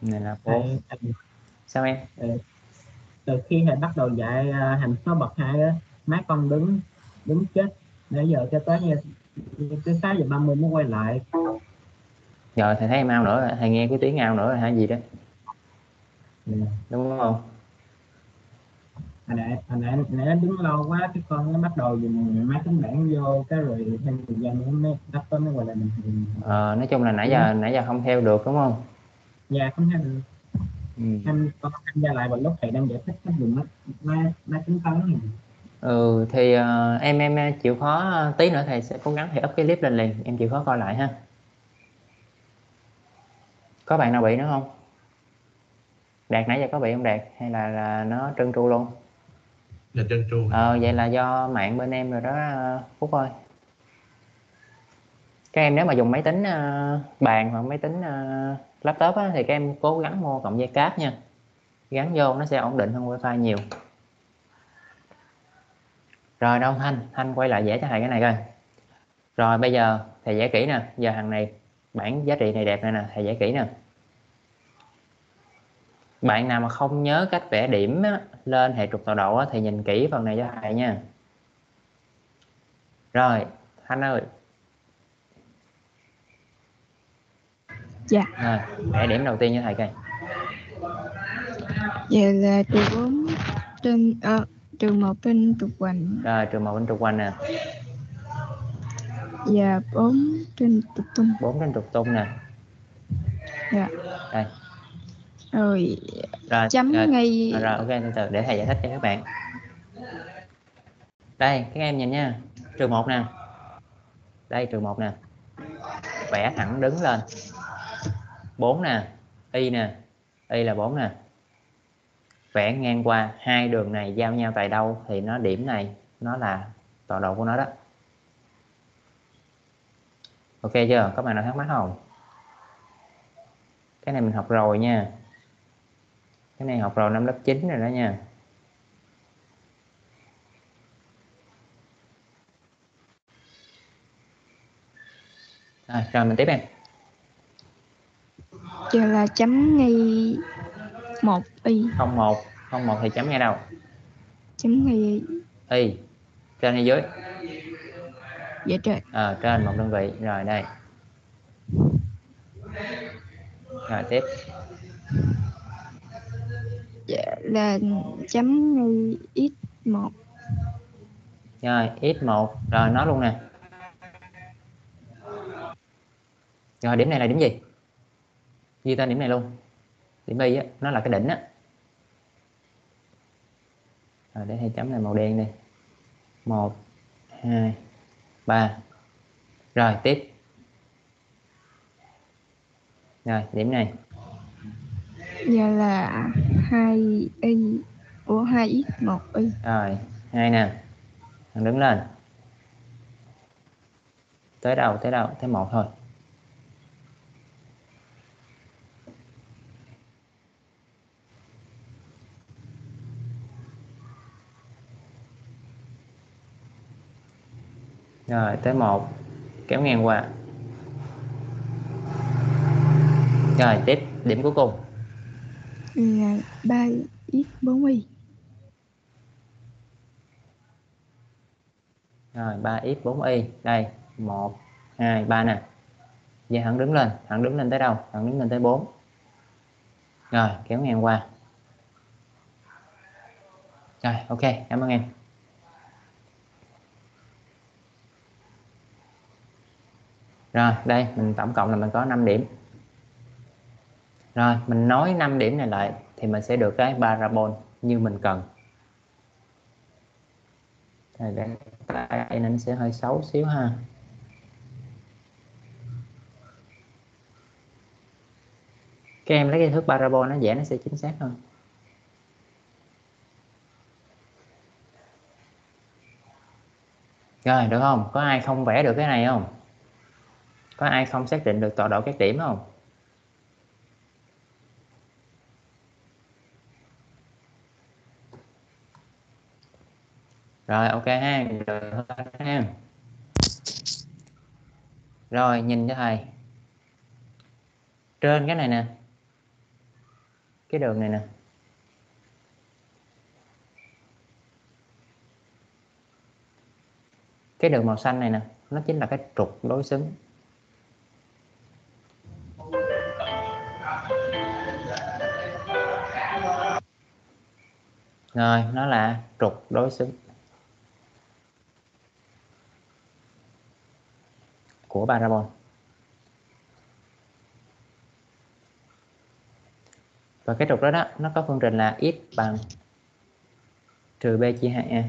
Này là 4. Sao em? Từ khi thầy bắt đầu dạy hàm số bậc 2 á, má con đứng chết nãy giờ cho tới tới 6:30 mới quay lại. Rồi thầy thấy em ao nữa rồi, thầy nghe cái tiếng ao nữa rồi hả gì đó. Đúng không? Hồi nãy đứng lâu quá cái con nó bắt đầu dùng máy tính bảng vô cái rồi thêm thời gian nữa mới đáp tới mới gọi là bình thường. Nói chung là nãy giờ không theo được đúng không? Dạ không theo được. Con tham gia lại vào lúc thầy đang giải thích cách dùng máy tính toán này. Thì em chịu khó tí nữa thầy sẽ cố gắng thì up cái clip lên liền, em chịu khó coi lại ha. Có bạn nào bị nữa không? Đạt nãy giờ có bị không Đạt hay là nó trơn tru luôn? Là trơn tru. Vậy là do mạng bên em rồi đó Phúc ơi. Các em nếu mà dùng máy tính bàn hoặc máy tính laptop á, thì các em cố gắng mua cọng dây cáp nha, gắn vô nó sẽ ổn định hơn wifi nhiều. Rồi đâu Thanh quay lại vẽ cho thầy cái này coi. Rồi bây giờ thầy vẽ kỹ nè, giờ hàng này bảng giá trị này đẹp này nè, thầy vẽ kỹ nè. Bạn nào mà không nhớ cách vẽ điểm á, lên hệ trục tọa độ á, thì nhìn kỹ phần này cho thầy nha. Rồi Thanh ơi. Dạ. Rồi, vẽ điểm đầu tiên cho thầy coi. Vậy là trừ 1 trên trục hoành. Rồi trừ 1 trên trục hoành nè. Và 4 trên trục tung. 4 trên trục tung nè. Dạ. Đây. Rồi Rồi chấm ngay. Rồi ok, từ từ để thầy giải thích cho các bạn. Đây các em nhìn nha, trừ 1 nè. Đây trừ 1 nè. Vẽ thẳng đứng lên. 4 nè, y nè, y là 4 nè. Vẽ ngang qua hai đường này giao nhau tại đâu thì nó điểm này nó là tọa độ của nó đó. Ok chưa? Có bạn nào thắc mắc không? Cái này mình học rồi nha. Cái này học rồi năm lớp 9 rồi đó nha. Rồi mình tiếp em. Giờ là chấm ngay 1 y. 01 thì chấm ngay đâu? Chấm ngay Y. Trên hay dưới? dạ trên. Trên 1 đơn vị. Rồi đây. Rồi tiếp. Dạ là chấm ngay x1. Rồi x1. Rồi nói luôn nè. Rồi điểm này là điểm gì? Ghi tên điểm này luôn. Điểm Y á, nó là cái đỉnh á. Rồi để thầy chấm này màu đen đi. 1 2 3. Rồi tiếp. Rồi điểm này. Giờ là 2y. Ủa 2x1y. Rồi 2 nè. Thằng đứng lên. Tới đâu? Tới 1 thôi. Rồi tới 1. Kéo ngang qua. Rồi tiếp điểm cuối cùng là 3x4y. Rồi 3x4y. Đây 1 2 3 nè. Giờ thẳng đứng lên tới đâu? Thẳng đứng lên tới 4. Rồi kéo ngang qua. Rồi ok, cảm ơn em. Rồi đây mình tổng cộng là mình có 5 điểm. Rồi mình nối 5 điểm này lại thì mình sẽ được cái parabol như mình cần. Đây tay nên sẽ hơi xấu xíu ha. Các em lấy cái thước parabol nó vẽ nó sẽ chính xác hơn. Rồi được không? Có ai không vẽ được cái này không? Có ai không xác định được tọa độ các điểm không? Rồi ok ha, được ha. Rồi nhìn cho thầy. Trên cái này nè. cái đường này nè, cái đường màu xanh này nè, nó chính là cái trục đối xứng. Rồi, nó là trục đối xứng của parabol. Và cái trục đó đó, nó có phương trình là x bằng trừ b chia 2a.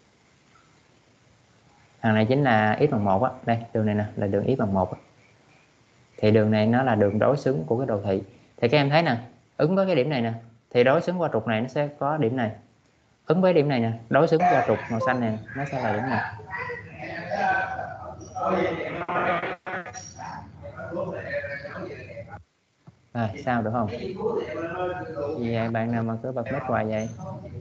Thằng này chính là x bằng 1 á. Đây, đường này nè là đường x bằng 1 á. Thì đường này nó là đường đối xứng của cái đồ thị. Thì các em thấy nè, ứng với cái điểm này nè, thì đối xứng qua trục này nó sẽ có điểm này. Ứng với điểm này nè, đối xứng qua trục màu xanh này, nó sẽ là điểm này. Rồi, sao được không? Vì vậy bạn nào mà cứ bật mic hoài vậy?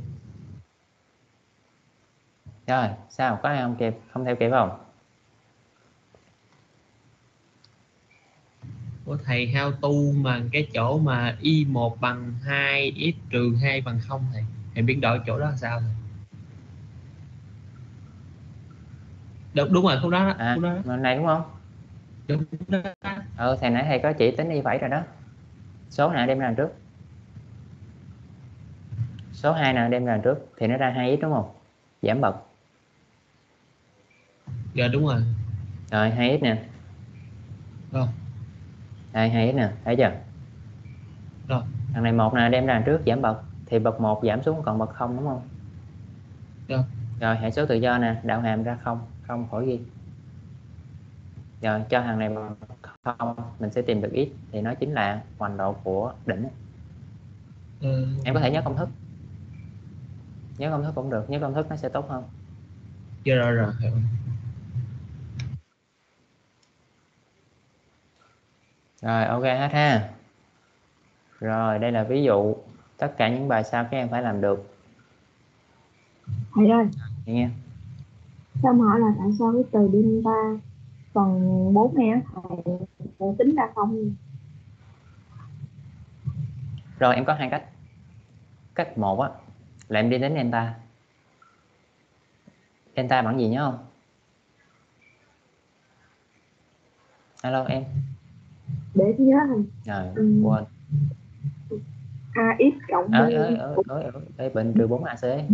Rồi, sao? Có ai không kịp? Không theo kịp không? Của thầy how to mà cái chỗ mà y1 bằng 2 x trừ 2 bằng 0 thầy biến đổi chỗ đó là sao thầy? Đúng rồi, khúc đó đó. À, Khúc đó. lần này đúng không? Đúng đó. Thầy nãy thầy có chỉ tính y phẩy rồi đó. Số này đem ra đằng trước. Số 2 nè đem ra đằng trước thì nó ra 2x đúng không? Giảm bậc. Dạ đúng rồi. Rồi 2x nè. Rồi. Đây 2x nè, thấy chưa? Rồi. Thằng này 1 nè đem ra đằng trước giảm bậc thì bậc 1 giảm xuống còn bậc 0 đúng không? Rồi. Rồi hệ số tự do nè, đạo hàm ra 0, không khỏi ghi. Rồi cho thằng này bằng 0 mình sẽ tìm được x thì nó chính là hoành độ của đỉnh. Em có thể nhớ công thức. Nhớ công thức cũng được, nhớ công thức nó sẽ tốt hơn. Dạ rồi. Rồi ok hết ha. Rồi đây là ví dụ. Tất cả những bài sau các em phải làm được. Thầy ơi, nghe. cho em hỏi là tại sao cái từ delta phần 4 này á thầy tính ra không? Rồi em có hai cách. Cách một á là em đi đến delta. Delta bằng gì nhớ không? Alo em. Để nhớ thầy. Rồi quên. AX cộng B bình trừ 4AC.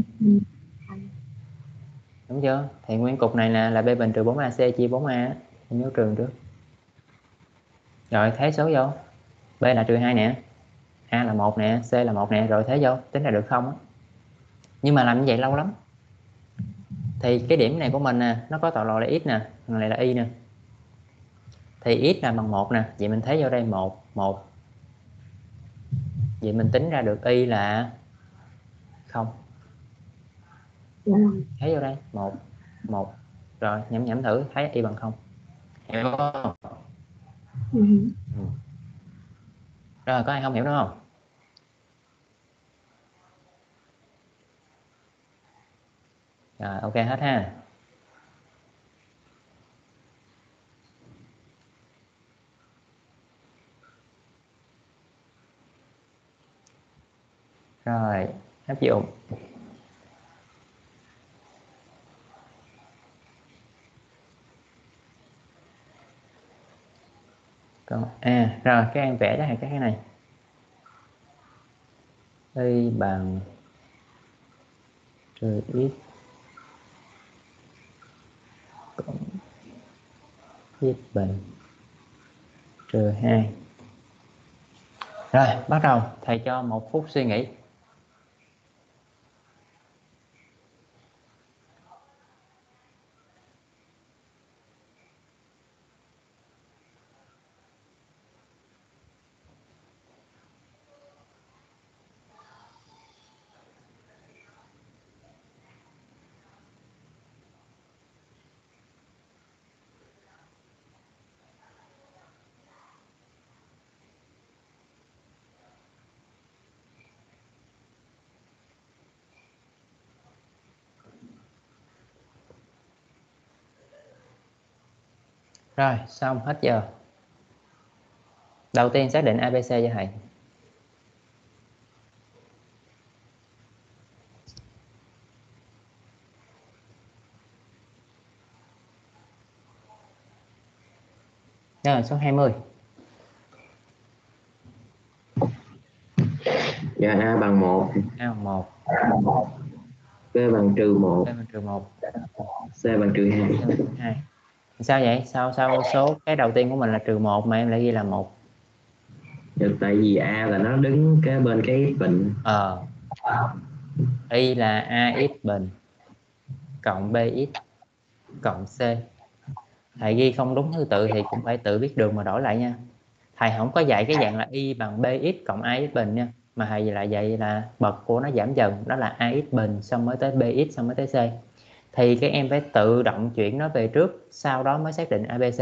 Đúng chưa? Thì nguyên cục này nè là B bình trừ 4AC chia 4A. Em nhớ trường trước. Rồi thế số vô. B là trừ 2 nè. A là 1 nè, C là 1 nè, rồi thế vô, tính ra được không á. Nhưng mà làm như vậy lâu lắm. Thì cái điểm này của mình nè, nó có tọa độ là x nè, thằng này là y nè. Thì x là bằng 1 nè, vậy mình thế vô đây 1, 1. Vậy mình tính ra được y là 0. Thấy vô đây 1, 1. Rồi nhẩm thử thấy y bằng 0. Hiểu không? Rồi có ai không hiểu nữa không? Rồi ok hết ha. Rồi áp dụng. Còn rồi các em vẽ ra cái này. Y bằng trừ x cộng x bình trừ 2. Rồi bắt đầu thầy cho 1 phút suy nghĩ. Rồi xong hết giờ. Đầu tiên xác định ABC cho thầy. Rồi số 20. Dạ A bằng 1, A bằng 1, B bằng trừ 1, B bằng trừ 1, C bằng trừ 2. C bằng trừ 2. Sao vậy? Sao số cái đầu tiên của mình là trừ 1 mà em lại ghi là 1? Dạ, tại vì A là nó đứng cái bên cái x bình. Y là AX bình cộng BX cộng C. Thầy ghi không đúng thứ tự thì cũng phải tự biết đường mà đổi lại nha. Thầy không có dạy cái dạng là Y bằng BX cộng AX bình nha, mà thầy lại dạy là bậc của nó giảm dần, đó là AX bình xong mới tới BX xong mới tới C. Thì các em phải tự động chuyển nó về trước, sau đó mới xác định ABC.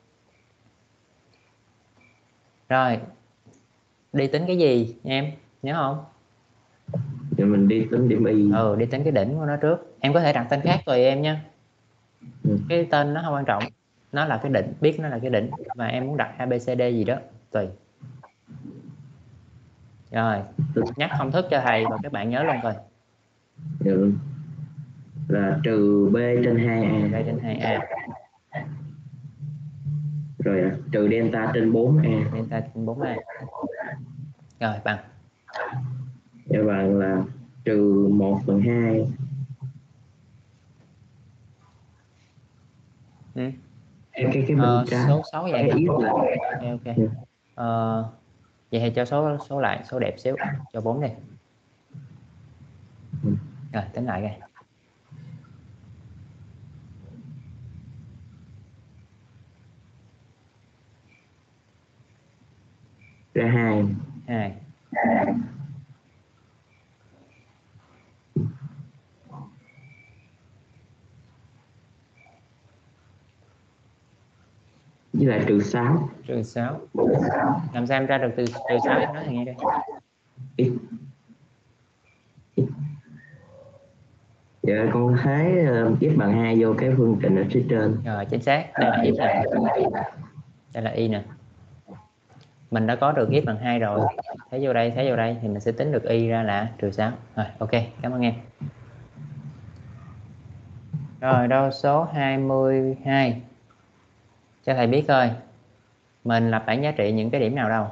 Rồi, đi tính cái gì em nhớ không? Thì mình đi tính điểm Y. Đi tính cái đỉnh của nó trước. Em có thể đặt tên khác tùy em nha. Cái tên nó không quan trọng, nó là cái đỉnh, biết nó là cái đỉnh, và em muốn đặt ABCD gì đó tùy. Rồi nhắc công thức cho thầy và các bạn nhớ luôn rồi. Được. Là trừ B trên 2A. B trên 2A. Rồi trừ delta trên 4A. Delta trên 4A. Rồi bằng. Dạ bằng là trừ 1/2. Cái bên trái. Số 6 vậy hả? Là... Ok. Vậy thì cho số lại, số đẹp xíu, cho 4 đi. Rồi tính lại coi. Ra 2. 2. Với lại trừ 6. Trừ 6. Làm sao em ra được từ trừ 6 em nói thầy nghe đây. Dạ con thấy x bằng 2 vô cái phương trình ở phía trên. Rồi chính xác, đây là x nè. Đây là y nè. Mình đã có được x bằng 2 rồi. Thế vô đây thì mình sẽ tính được y ra là trừ 6. Rồi ok, cảm ơn em. Rồi đâu số 22. Cho thầy biết coi, mình lập bảng giá trị những cái điểm nào đâu?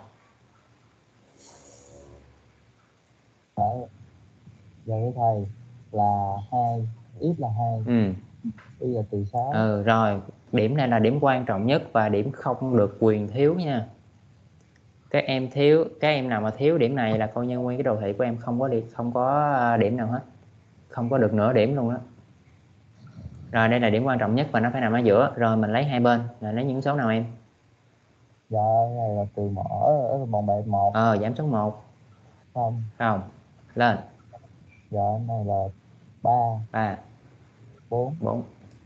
Dạ với thầy là 2, x là 2, y là trừ 6. Rồi, điểm này là điểm quan trọng nhất và điểm không được quyền thiếu nha. Các em nào mà thiếu điểm này là coi như nguyên cái đồ thị của em không có điểm nào hết, không có được nửa điểm luôn đó. Rồi đây là điểm quan trọng nhất và nó phải nằm ở giữa. Rồi mình lấy hai bên là lấy những số nào em? Dạ này là trừ bằng bệ 1. Giảm số 1. Không. Lên. Dạ này là 3. 4.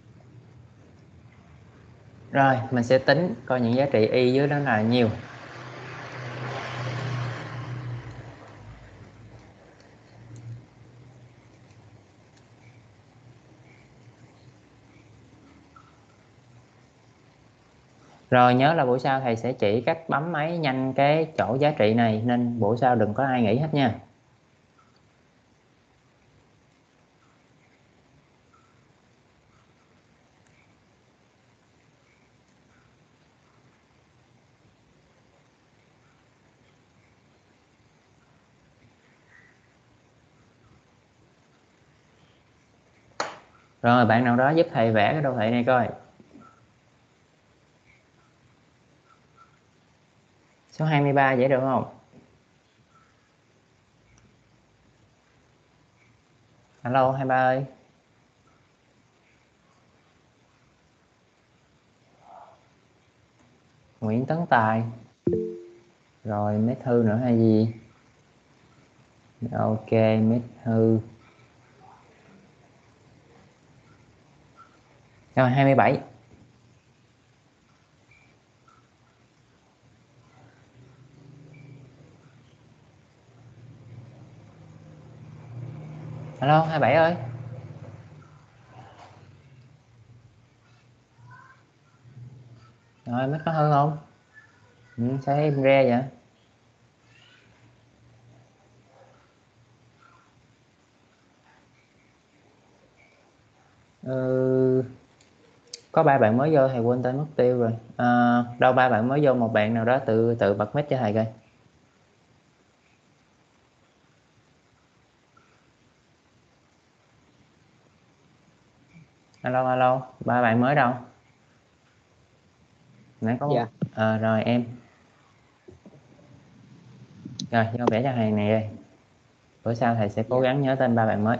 Rồi mình sẽ tính coi những giá trị y dưới đó là nhiêu. Rồi nhớ là buổi sau thầy sẽ chỉ cách bấm máy nhanh cái chỗ giá trị này, nên buổi sau đừng có ai nghĩ hết nha. Rồi bạn nào đó giúp thầy vẽ cái đồ thị này coi. Số 23 vẽ được không? Alo 23 ơi. Nguyễn Tấn Tài. Rồi mấy Thư nữa hay gì? Ok mấy Thư. Rồi 27. Alo 27 ơi. Rồi mấy có Thư không? Sao em re vậy? Có 3 bạn mới vô, thầy quên tên mất tiêu rồi. Đâu 3 bạn mới vô, một bạn nào đó tự bật mic cho thầy coi. Alo, 3 bạn mới đâu? Nãy có một. Rồi em. Rồi vô vẽ cho thầy này đây. Bữa sau thầy sẽ cố gắng nhớ tên 3 bạn mới.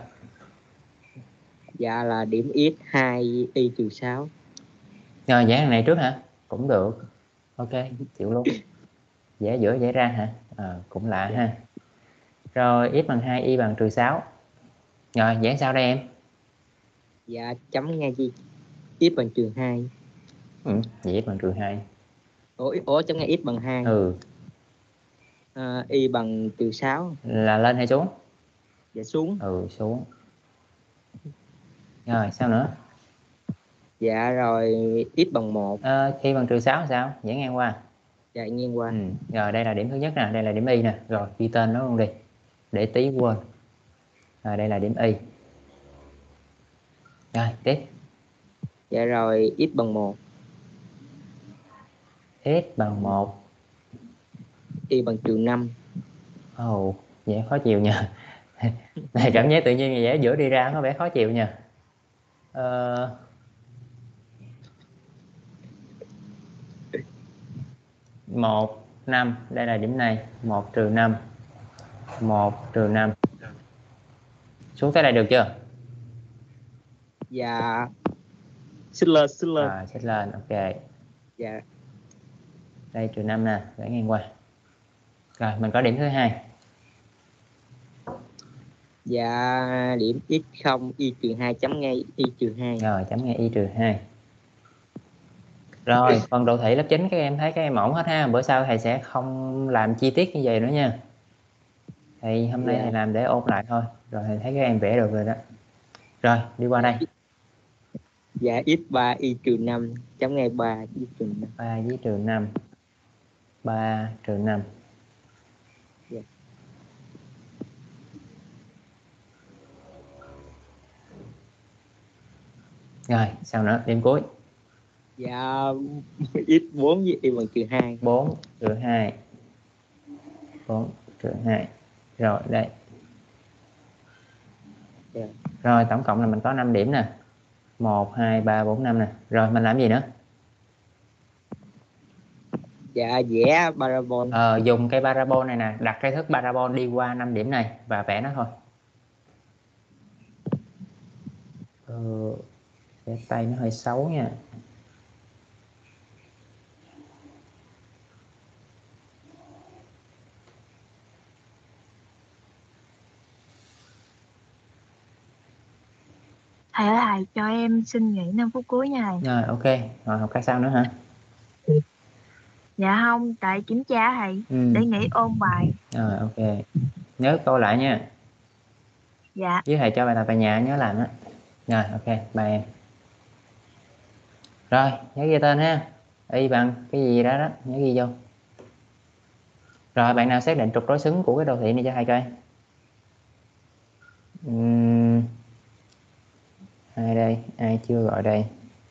Dạ là điểm x 2 y trừ 6. Rồi vẽ thằng này trước hả? Cũng được. Ok, chịu luôn. Vẽ giữa vẽ ra hả? Cũng lạ ha. Rồi x bằng 2, y bằng trừ 6. Rồi vẽ sao đây em? Dạ chấm ngay gì? X bằng trừ 2. Vậy x bằng trừ 2. Ủa chấm ngay x bằng 2. Y bằng trừ 6. Là lên hay xuống? Dạ xuống. Xuống. Rồi sao nữa? Dạ rồi x bằng 1. Y bằng trừ 6 sao? Vẽ ngang qua. Dạ ngang qua. Rồi đây là điểm thứ nhất nè, đây là điểm y nè. Rồi ghi tên nó luôn đi, để tí quên. Rồi đây là điểm y. Rồi tiếp. Dạ rồi x bằng 1. X bằng 1. Y bằng trừ 5. Vẽ khó chịu nha. Này cảm giác tự nhiên vẽ giữa đi ra có vẻ khó chịu nha. 1, 5. Đây là điểm này. 1 trừ 5. 1 trừ 5. Xuống tới đây được chưa? Dạ. Xích lên. Xích lên, ok. Dạ. Đây trừ 5 nè, vẽ ngang qua. Rồi mình có điểm thứ hai. Dạ điểm x 0 y trừ 2 chấm ngay y trừ 2. Rồi chấm ngay y trừ 2. Rồi phần đồ thị lớp 9 các em thấy các em ổn hết ha. Bữa sau thầy sẽ không làm chi tiết như vậy nữa nha. Thì hôm nay thầy làm để ôn lại thôi. Rồi thầy thấy các em vẽ được rồi đó. Rồi đi qua đây. Dạ x 3 y trừ 5 chấm ngay 3 y trừ 5. 3 với trừ 5. 3 trừ 5. Dạ. Rồi sao nữa? Điểm cuối. Dạ x 4 với y bằng trừ 2. 4 trừ 2. 4 trừ 2. Rồi đây. Yeah. Rồi tổng cộng là mình có 5 điểm nè. 1, 2, 3, 4, 5 nè. Rồi mình làm gì nữa? Dạ vẽ parabol. Dùng cây parabol này nè, đặt cái thước parabol đi qua 5 điểm này và vẽ nó thôi. Cái tay nó hơi xấu nha. Thầy ơi, thầy cho em xin nghỉ 5 phút cuối nha thầy. Rồi ok, rồi học cái sau nữa hả? Dạ không, tại kiểm tra thầy, để nghỉ ôn bài. Rồi ok, nhớ coi lại nha. Dạ. Với thầy cho bài tập về nhà nhớ làm á. Rồi ok, bye em. Rồi nhớ ghi tên ha. Y bằng cái gì đó đó, nhớ ghi vô. Rồi bạn nào xác định trục đối xứng của cái đồ thị này cho thầy coi. Ai đây, ai chưa gọi đây?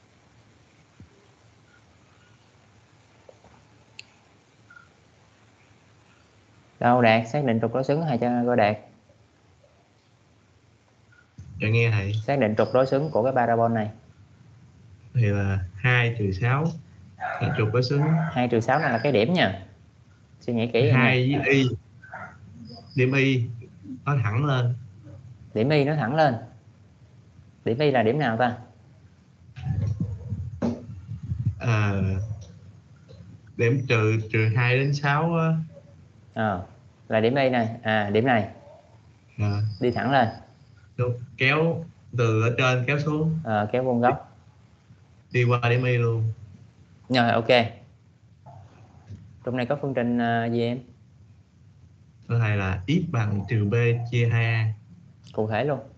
Đâu Đạt, xác định trục đối xứng thầy cho coi Đạt. Dạ nghe thầy. Xác định trục đối xứng của cái parabol này. Thì là 2 trừ 6 là trục đối xứng. 2 trừ 6 này là cái điểm nha. Suy nghĩ kỹ. 2 với y. Điểm y nó thẳng lên. Điểm y nó thẳng lên. Điểm y là điểm nào ta? Điểm trừ 2 đến 6 á. Là điểm y này. Điểm này. Đi thẳng lên. Kéo từ ở trên kéo xuống. Kéo vuông góc. Đi qua điểm y luôn. Rồi ok. Trong này có phương trình gì em? Thưa thầy là x bằng trừ b chia 2a. Cụ thể luôn.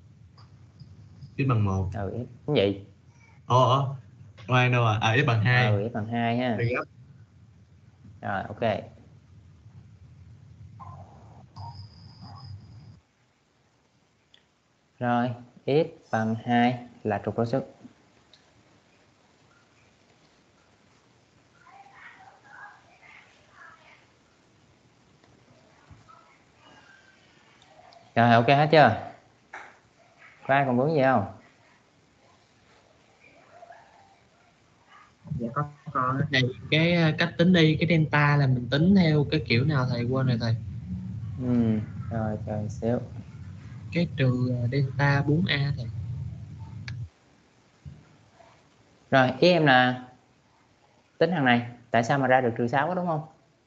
X bằng 1. Cái gì? Ngoan đâu x bằng 2. X bằng 2 ha. Rồi ok. Rồi x bằng 2 là trục đối xứng. Rồi ok hết chưa? Có ai còn vướng gì không? Dạ có con á. Này cái cách tính đi cái delta là mình tính theo cái kiểu nào thầy, quên rồi thầy. Rồi chờ xíu. Cái trừ delta 4A thầy. Rồi ý em là tính thằng này tại sao mà ra được trừ 6 đó, đúng không?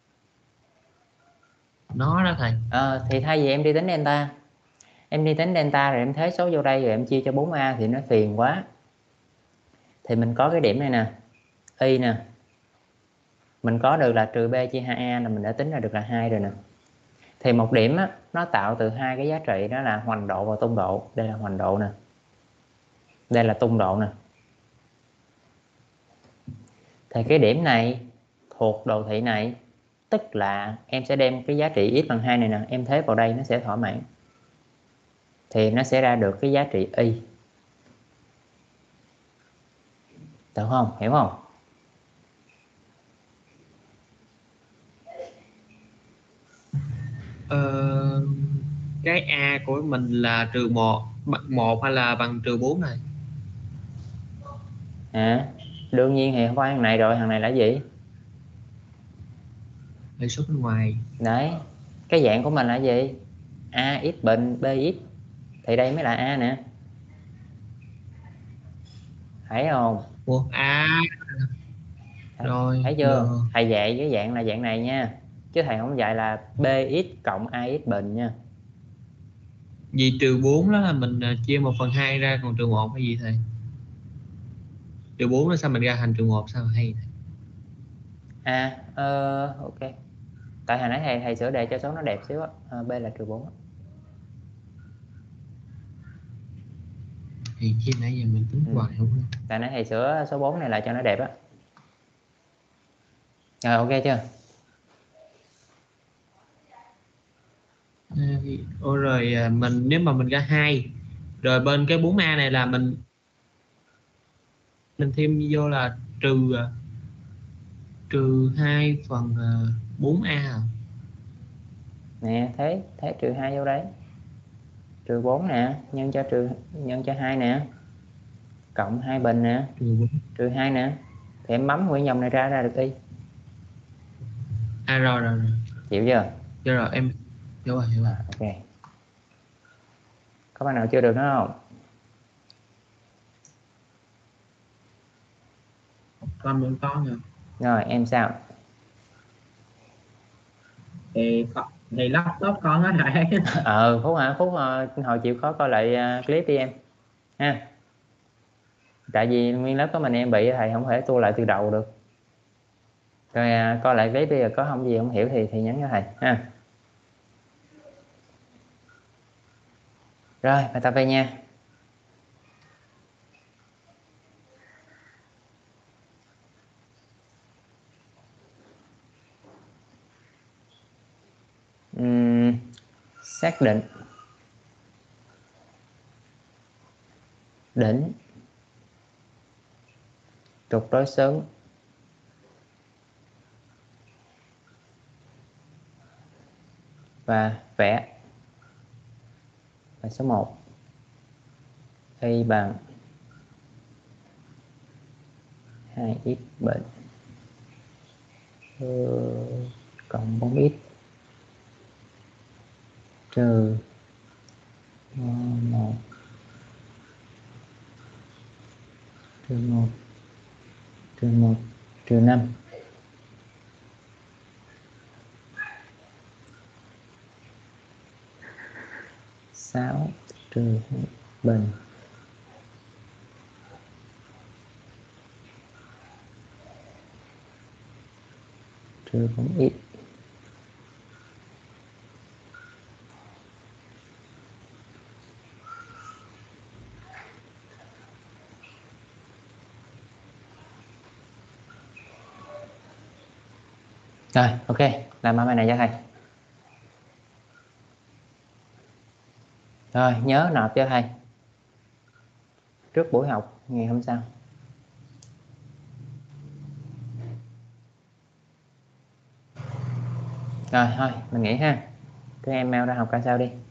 Nó đó thầy. Thì thay vì em đi tính delta, em đi tính delta rồi em thế số vô đây rồi em chia cho 4A thì nó phiền quá. Thì mình có cái điểm này nè, y nè, mình có được là trừ b chia 2a là mình đã tính ra được là 2 rồi nè. Thì một điểm á, nó tạo từ hai cái giá trị đó là hoành độ và tung độ. Đây là hoành độ nè, đây là tung độ nè. Thì cái điểm này thuộc đồ thị này, tức là em sẽ đem cái giá trị x bằng 2 này nè, em thế vào đây nó sẽ thỏa mãn. Thì nó sẽ ra được cái giá trị y. Được không? Hiểu không? Cái A của mình là trừ 1, bằng 1 hay là bằng trừ 4 này? Đương nhiên thì không phải thằng này rồi, thằng này là gì? Hệ số bên ngoài. Đấy, cái dạng của mình là gì? AX bình BX. Thì đây mới là A nè. Thấy không? Ủa, rồi Thấy chưa? được. Thầy dạy cái dạng là dạng này nha, chứ thầy không dạy là BX cộng AX bình nha. Vì trừ 4 đó là mình chia 1/2 ra, còn trừ 1 hay gì thầy? Trừ 4 là sao mình ra thành trừ 1 sao hay thầy? Ok. Tại hồi nãy thầy sửa đề cho số nó đẹp xíu á. B là trừ 4 á. Thì chia nãy giờ mình tính hoài không? Tại nãy thầy sửa số 4 này lại cho nó đẹp á. Rồi ok chưa? Rồi mình nếu mà mình ra 2 rồi bên cái 4A này là mình thêm vô là trừ 2 phần 4A Nè, thế trừ 2 vô đấy. Trừ 4 nè, nhân cho 2 nè. Cộng 2 bình nè, trừ 2 nè. Thì em bấm nguyên dòng này ra được y. Rồi. Chịu chưa? Rồi em hiểu rồi. Ok. Có bạn nào chưa được nữa không? Con mình con rồi. Rồi em sao? Thì laptop con á thầy. Phúc hồi chịu khó coi lại clip đi em ha. Tại vì nguyên lớp có mình em bị, thầy không thể tua lại từ đầu được. Rồi coi lại clip đi, rồi có không gì không hiểu thì nhắn cho thầy ha. Rồi bài tập về nha. Xác định đỉnh trục đối xứng và vẽ. Bài số 1, y bằng 2x bình cộng 4x trừ 1 trừ 5. Sáu trừ bình trừ 4x. Rồi ok, làm bài này cho thầy. Rồi nhớ nộp cho thầy trước buổi học ngày hôm sau. Rồi thôi mình nghỉ ha, các em mail ra học ca sau đi.